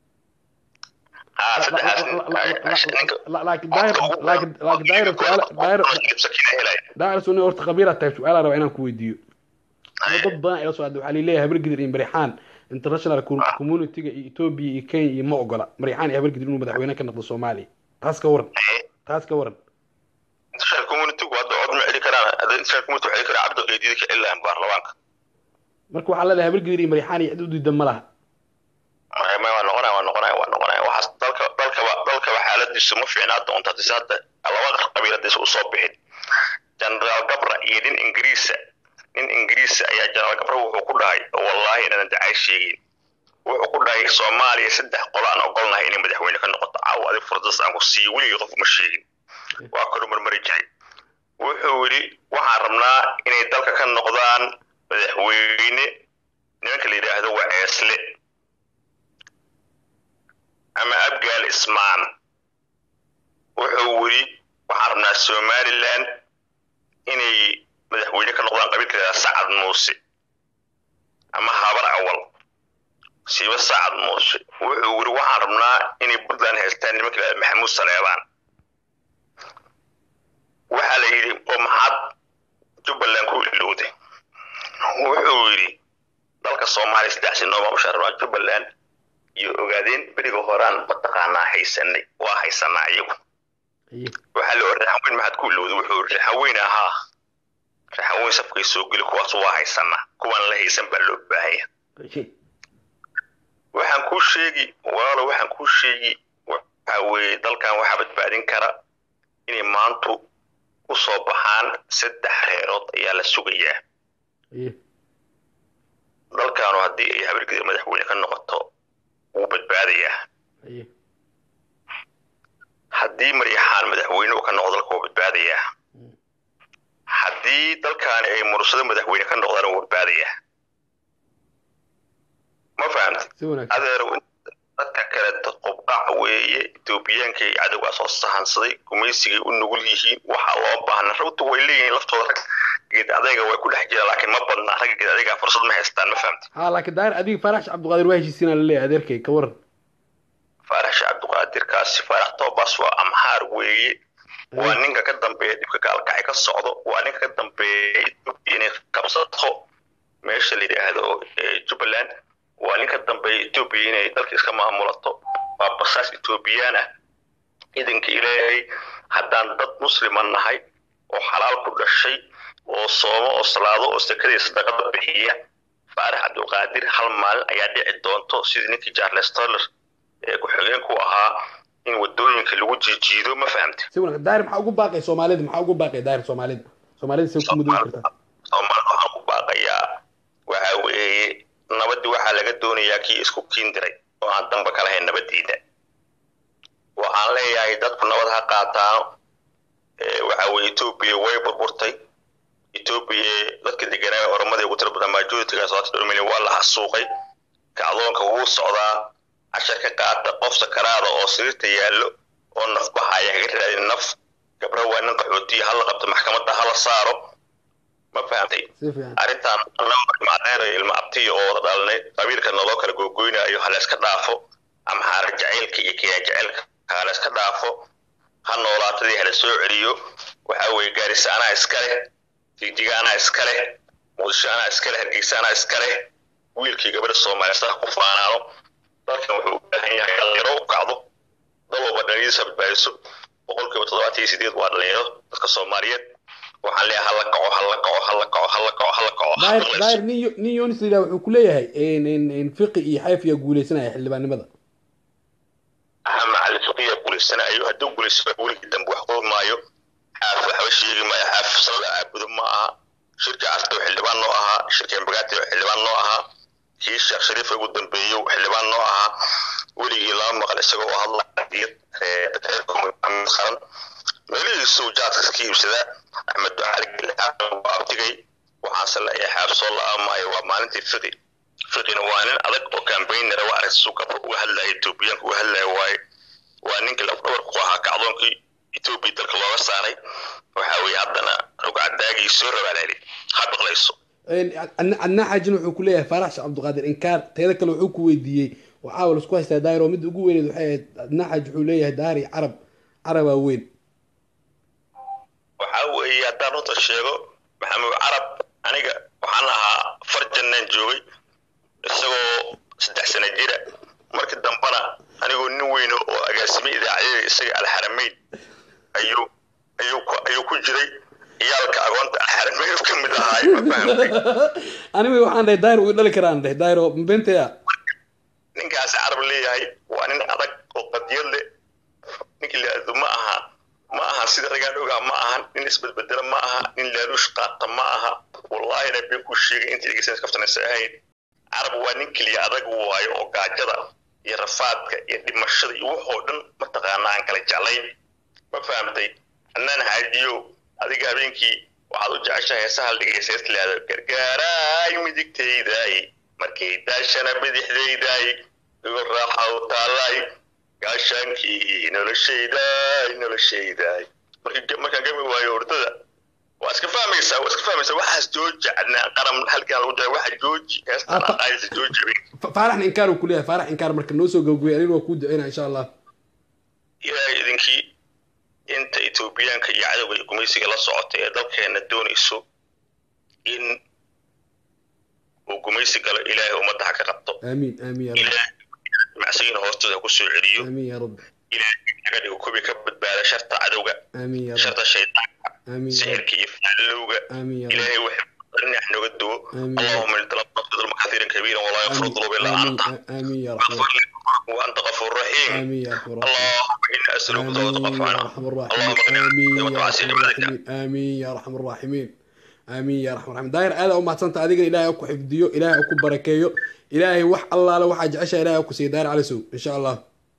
ها لكن داير لكن لكن داير داير داير سوني horta qabiila tahay su'aal raba inaan ku weydiiyo dad badan ay soo aad waxa leeyahay habar gidir in Marixaan international community-ga Ethiopia iyo Kenya iyo ma ogola Marixaan habar gidir inuu madaxweyne ka noqdo Soomaaliya taas ka waran taas ka waran international community-gu waa dood ma xili karaan international community waxay kara cabdo qeydidka ilaa in baarlamaanka marka waxa leeyahay habar gidir in Marixaan iyo cid u diidan ma laha ma waa noqonaa waa noqonaa waa noqonaa waxa dalka dalka dalka xaaladiisu ma fiicnaa doonta tisada labada qabiilada isu soo bixin general gabra iyo din ingiriis nin ingiriis ayaa janaal gabro wuxuu ku dhahay wallahi inaan dacay sheegin wuxuu ku dhahay Soomaaliya saddex qolo aan ogolnahay inay madaxweyne ka noqoto caawadi fursad aan ku sii wali qof ma sheegin waa kor marmari jiray wuxuu yiri waxaan rabnaa inay dalka ka noqdaan madaxweyne nimanka la yiraahdo waa Eesle ama Abgaal Ismaan wuxuu yiri waxaan rabnaa Somaliland inay madaxweyne ka noqdaan qabiilka Sacad Muuse ama Habar Awal siiba Sacad Muuse wuxuu yiri waxaan rabnaa inay Puntland haystaan nimanka Maxamuud Saleebaan waxa la yiri oo maxad Jubbaland ku ilowday wuxuu yiri dalka Soomaaliya saddex sano ma musharraf Jubbaland iyo ogaadeen bariga horaan mataqaanaa haysanay waa haysanaa iyagu waxa la oran maxad ku ilowday wuxuu yiri haween ahaa raxaweyn sabkay soo gali kuwaas waa haysanaa kuwan la haysan baa loo baahaya waxaan ku sheegi walaalo waxaan ku sheegi waxa weey dalkan waxa badbaadin kara inay maantu u soo baxaan saddex reerood ayaa la sugayaa dalkan hadii ay habirkii madaxweyne ka noqoto uu badbaadayaa hadii Maryaxaan madaxweyne ka noqdo dalka uu badbaadayaa hadii dalkan ay mursado madaxweyne ka noqdaan uu badbaadayaa ma fahamtay adeer dadka kale taqoqac weeye Etoobiyaanka ay cadawga soo sahansaday gumaysiga u nugul yihiin waxa loo baahnaa runtu way leeyihiin laftooda geed adayga way ku dhex jiraan laakiin ma badna rag geed adayga fursad ma haystaan ma fahamtay ha laakiin daar adiga Farax Cabduqaadir waa heshiisina la leeyahay adeerkay ka waran Farax Cabduqaadir kaasi Farax Toobas waa amhaar weeye waa ninka ka dambeeya dibka gaalkacay ka socdo waa ninka ka dambeeya inay qabsato meesha la yiraahdo Jubbaland waa ninka dambeeya Ethiopia inay dalka iska maamulato waa basaas Ethiopian ah idanka Ilaahay haddaan dad musliman nahay oo xalaal ku dhashay oo soomo oo salaado oo sakada sadaqada bixiya Farax Cabduqaadir hal maal ayaa dhici doonto sidii ninkii Charles Taylor ee ku xigeen ku ahaa in wadooyinka lagu jiijiido ma fahamtay si wanaag daar maxaa ugu baaqay Soomaalida maxaa ugu baaqay daar Soomaalida Soomaalida si ku muddo kartaa Soomaalida waxaa ugu baaqaya waxa weeye nabadii waxa laga doonayaa kii isku kiindiray oo aan damba kala hayn nabadiida waxaan leeyahay dadku nabad ha qaataan ee waxa weeye Ethiopia way burburtay Ethiopia dadka deganaa Oromada ugu tir badan majority-ga soo tirmini waa la xasuuqay kacdoonka uu socdaa asharka qaata qof sakaraada oo sirta yaalo oo naf baxaya ka raadin naf gabra waa nin qaxooti hal qabta maxkamadda hal saaro ma fahamtay arintan macnaheedu ilma abtiyo oo dhalnay qabiilka noo kala googoynayo hal iska dhaafo ama xaar jaceelka iyo kiya jaceelka hal iska dhaafo ha noolaatay hal soo celiyo waxa way gaarisaana iska leh diidigaana iska leh muushaana iska leh hargeysaana iska leh wiilkii gabadha Soomaaliyeed ku faanaano dadka wuxuu u baahan yahay dhalinyaro u kacdo dalba dhalinyaro badbaadiso boqolkiiba toddobaatan iyo siddeed waa dhalinyaro dadka Soomaaliyeed waxaan leeyahay hal kaco hal kaco hal kaco hal kaco hal kaco daayir daayir niyo niyo nisida wuxuu ku leeyahay in in in fiqi iyo xayfiya guuleysanaya xildhibaanimada ama ali fiqiya guuleysanayo haduu guuleysanayo wili dambe wax qoon maayo xaaf waxa sheegi ma xaaf sala abudo ma aha shirka asto xildhibaan noo aha shirkeen bagaati xildhibaan noo aha kii Sheekh Shariif ugu dambeeyo xildhibaan noo aha wili la maqal isagoo hadlaya ee dadka qaran meelihiisu jaadka kiibsada Ahmed Ducaali abtigay waxaan salaayay xabso la amay waa maalintii fiqi fiqina waa nin adag oo campaigner waa arag suuqa ugu hadlay Ethiopia ugu hadlay waay waa ninka la dhawr ku ahaa kacdoonkii Ethiopia dalka looga saaray waxa weey haddana rugcadaagii soo rabaalay hadlayso een anna xajin wuxuu ku leeyahay Farax Cabduqaadir inkaar teeda kale wuxuu ku weydiiyay waxa uu isku haystaa daayiro mid ugu weyneed waxay anna xaj wuxuu leeyahay daari Arab Arab weyn waxa weey haddaan u sheego maxamed Arab aniga waxaan ahaa farjannan joogay isagoo saddex sano jira markii dambana anigoo nin weyn oo agaasime idaacadda isaga Al-Haramayn ayuu ayuu ayuu ku jiray iyalka agoonta Al-Haramayn ka mid ahaa ma fahamtay aniga waxaan dhahay daayir uu dhali karaan dhahay daayiro beentaya ninkaas Arab leeyahay waa nin adag oo qadiyad leh ninkii la aduma aha ma aha sida ragaan ogaa ma aha nin isbedbedela ma aha nin laaluush qaata ma aha والله أنا بيكون شيء أنت اللي جالس كفتنا ساهين عرب وانك اللي أدق واي أو قاجدة يرفعك يدمشط يوحدن متقانا عن كل جالين ما فهمتي أنا هاديو هذيك هبينكي وعلى جعشة سهل دقيسة لا قرقراي مدكتي داي مركي داشنا بدحدي داي يقول راحة وطالعي عشانكي نولشي داي نولشي داي مركي مركي جمي وايورتدا واسك فاهميسا واسك فاهميسا waxaas joojacna qaram halkan lagu jiro waxa jooji heestan ay jooji faarax inkaar ku leeyahay faarax inkaar marka noo soo gowgay anigoo ku duceynaa insha Allah ilaahay idinkii inta Etoobiyaanka iyo cadawga gumaysiga la socotay ee dalkeena doonayso in uu gumaysi galo ilaahay ummadda ka qabto amiin amiin ya rabbi macsiin hoostooda ku soo celiyo amiin ya rabbi ilaahay naga dhigo kubi ka badbaada sharta cadawga amiin ya rabbi sharta shaytaan amiin سحرك يفعلوه إلهي وحب نحن قدو اللهم انت لا تغفر ذنوب كثيرا كبيرا ولا يغفر الذنوب الا انت امين يا رحمن وانت غفور رحيم امين يا رحمن اللهم انا اسالك توبه يا رحمن الراحمين امين يا رحمن الراحمين امين يا رحمن الراحمين امين يا رحمن الراحمين داير هذا وما تصنت اديق الهي ku xifdiyo ilaahay ku barakeeyo ilaahay wax allaala waxa jecesha ilaahay ku sii daar cali soo insha Allah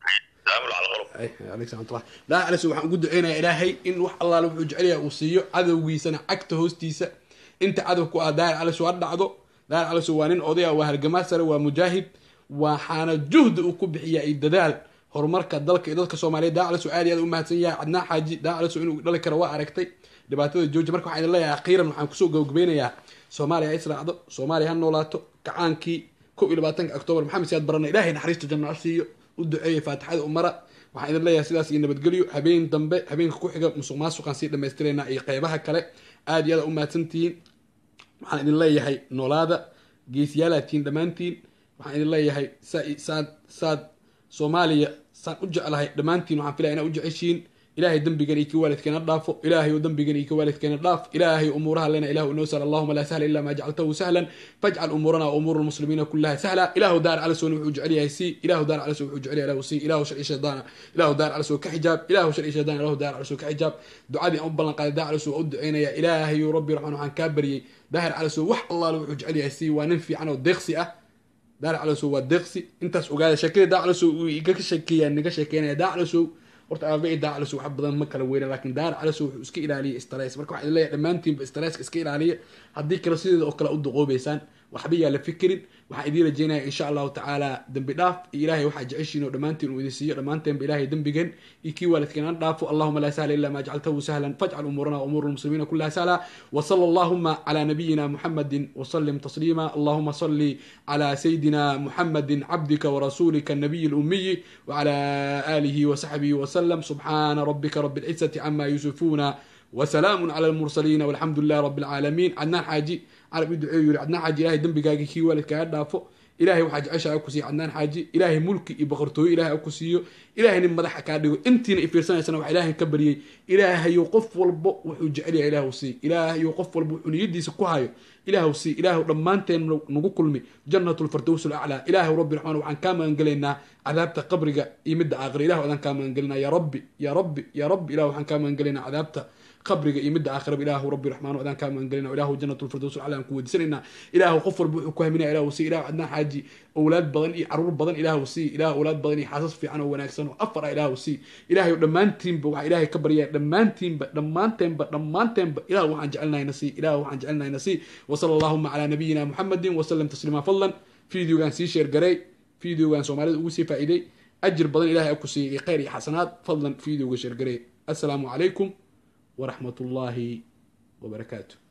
عليك سلام الله لا على سو waxaan ugu duceynaa ilaahay in wax allaala wuxuu jecel yahay uu siiyo cadawgiisana agta hoostiisa inta cadow ku aadaar على soo dhacdo daar على soo waan in odaya waa halgamaa sare waa mujaahid waxaana juhd uu ku bixiyaa ay dadaal horumarka dalka iyo dadka Soomaaliyeed daar على soo aad aad u mahadsan yahay cadnaa xaaji daar على soo inuu dhali karo waa aragtay dhibaatada jooji marka waxaan leeyahay akhiiran waxaan ku soo gabagabeynayaa Soomaaliya israacdo Soomaaliya han noolaato kacaankii kow iyo labaatanka Oktoobar maxamed siyaad barana ilaahay naxariisto janno siiyo u duceeyay faatixada umara waxaan idin leeyahay sidaas iyo nabadgelyo habeen dambe habeenka ku xiga musuqmaasuqan si dhameystirayna iyo qaybaha kale aad iyo aad u mahadsantihiin waxaan idin leeyahay noolaada geesiyaalatiin dhamaantiin waxaan idin leeyahay saad saad Soomaaliya saan u jecelahay dhamaantiin waxaan filayaa inaad u jeceshiin ilaahay dambigan iyo waalidkeena dhaafo ilaahay oo dambigan iyo waalidkeena dhaaf ilaahay umuraha lana ilaahu inoo sal allahumma la sahla illa ma ja'altahu sahlan faj'al umurana wa umurul muslimina kullaha sahla ilaahu daar ala soo wuxuu jecel yahay si ilaahu daar ala soo wuxuu jecel yahay si ilaahu shar shaydaana ilaahu daar ala soo ka xijaab ilaahu shar shaydaana ilaahu daar ala soo ka xijaab ducadii aan ballan qaaday daar ala soo u duceynaya ilaahay rabbi rahmaan waxaan ka bariyay daar ala soo wax allah wuxuu jecel yahay si waa nin fiican oo deeqsi ah daar ala soo waa deeqsi intaas ogaada shakada daar ala soo iga ka shakiyaa niga shakeynaya daar ala soo horta aabay daar على soo wax badan ma kala weyn laakiin daar على soo wuxuu iska ilaaliyo stress marka waxa leeyahay dhamaantiin ba stress iska ilaaliyo hadii kala sideeda oo kala u duqoobeysaan waxba yaa la fikirin waxa idin rajeenayaa insha Allah ta'ala dambi dhaaf ilaahay waxa jeceshiin oo dhamaantiin uu idin siiyo dhamaanteen ba ilaahay dambigan iki waalidkeen dhaafo allahumma la sahla illa ma ja'altahu sahlan faj'al umurana wa umurul muslimina kullaha sahla wa sallallahu ala nabiyyina muhammadin wa sallim taslima allahumma salli ala sayidina muhammadin abdika wa rasulika an-nabiyyil ummi wa ala alihi wa sahbihi wa sallam subhana rabbika rabbil izzati amma yusifuna وسلام على المرسلين والحمد لله رب العالمين عدنان حاجي عربي دعوه يقول عدنان حاجي إلهي دنبقاقي كي والدك هدافو إلهي وحاج عشاء أكسي عدنان حاجي إلهي ملكي إبغرتوه إلهي أكسيو إلهي نمدح كاديو انتين إفرسان سنة وإلهي كبريي إلهي يوقف والبو وحوج عليه إلهي وسي إلهي يوقف والبو ونيدي سكوهايو إلهي وسي إلهي رمانتين نقو كلمي جنة الفردوس الأعلى إلهي ربي رحمن وعن كاما انقلينا عذابت قبرك يمد آخر إلهي وعن كاما انقلنا يا ربي يا ربي يا ربي إلهي وعن كاما انقلينا عذابت قبرك يمد آخر إله ربي الرحمن وأذان كان من قلنا إله جنة الفردوس الأعلى كود سننا إله قفر بوحكوه من إله وسي إله عندنا حاجي أولاد بدني عرور بدن إله وسي إله أولاد بدني حاسس في عنه وناكسن وأفر إله وسي إله لما تيم بوع إله كبرياء لما تيم لما تيم لما تيم إله وعن جعلنا ينسي إله وعن جعلنا ينسي وصلى اللهم على نبينا محمد وسلم تسليما فضلا فيديو كان سي شير جري فيديو كان سومالي وسي فائدة أجر بدن إله أكسي خير حسنات فضلا فيديو شير جري السلام عليكم ورحمة الله وبركاته.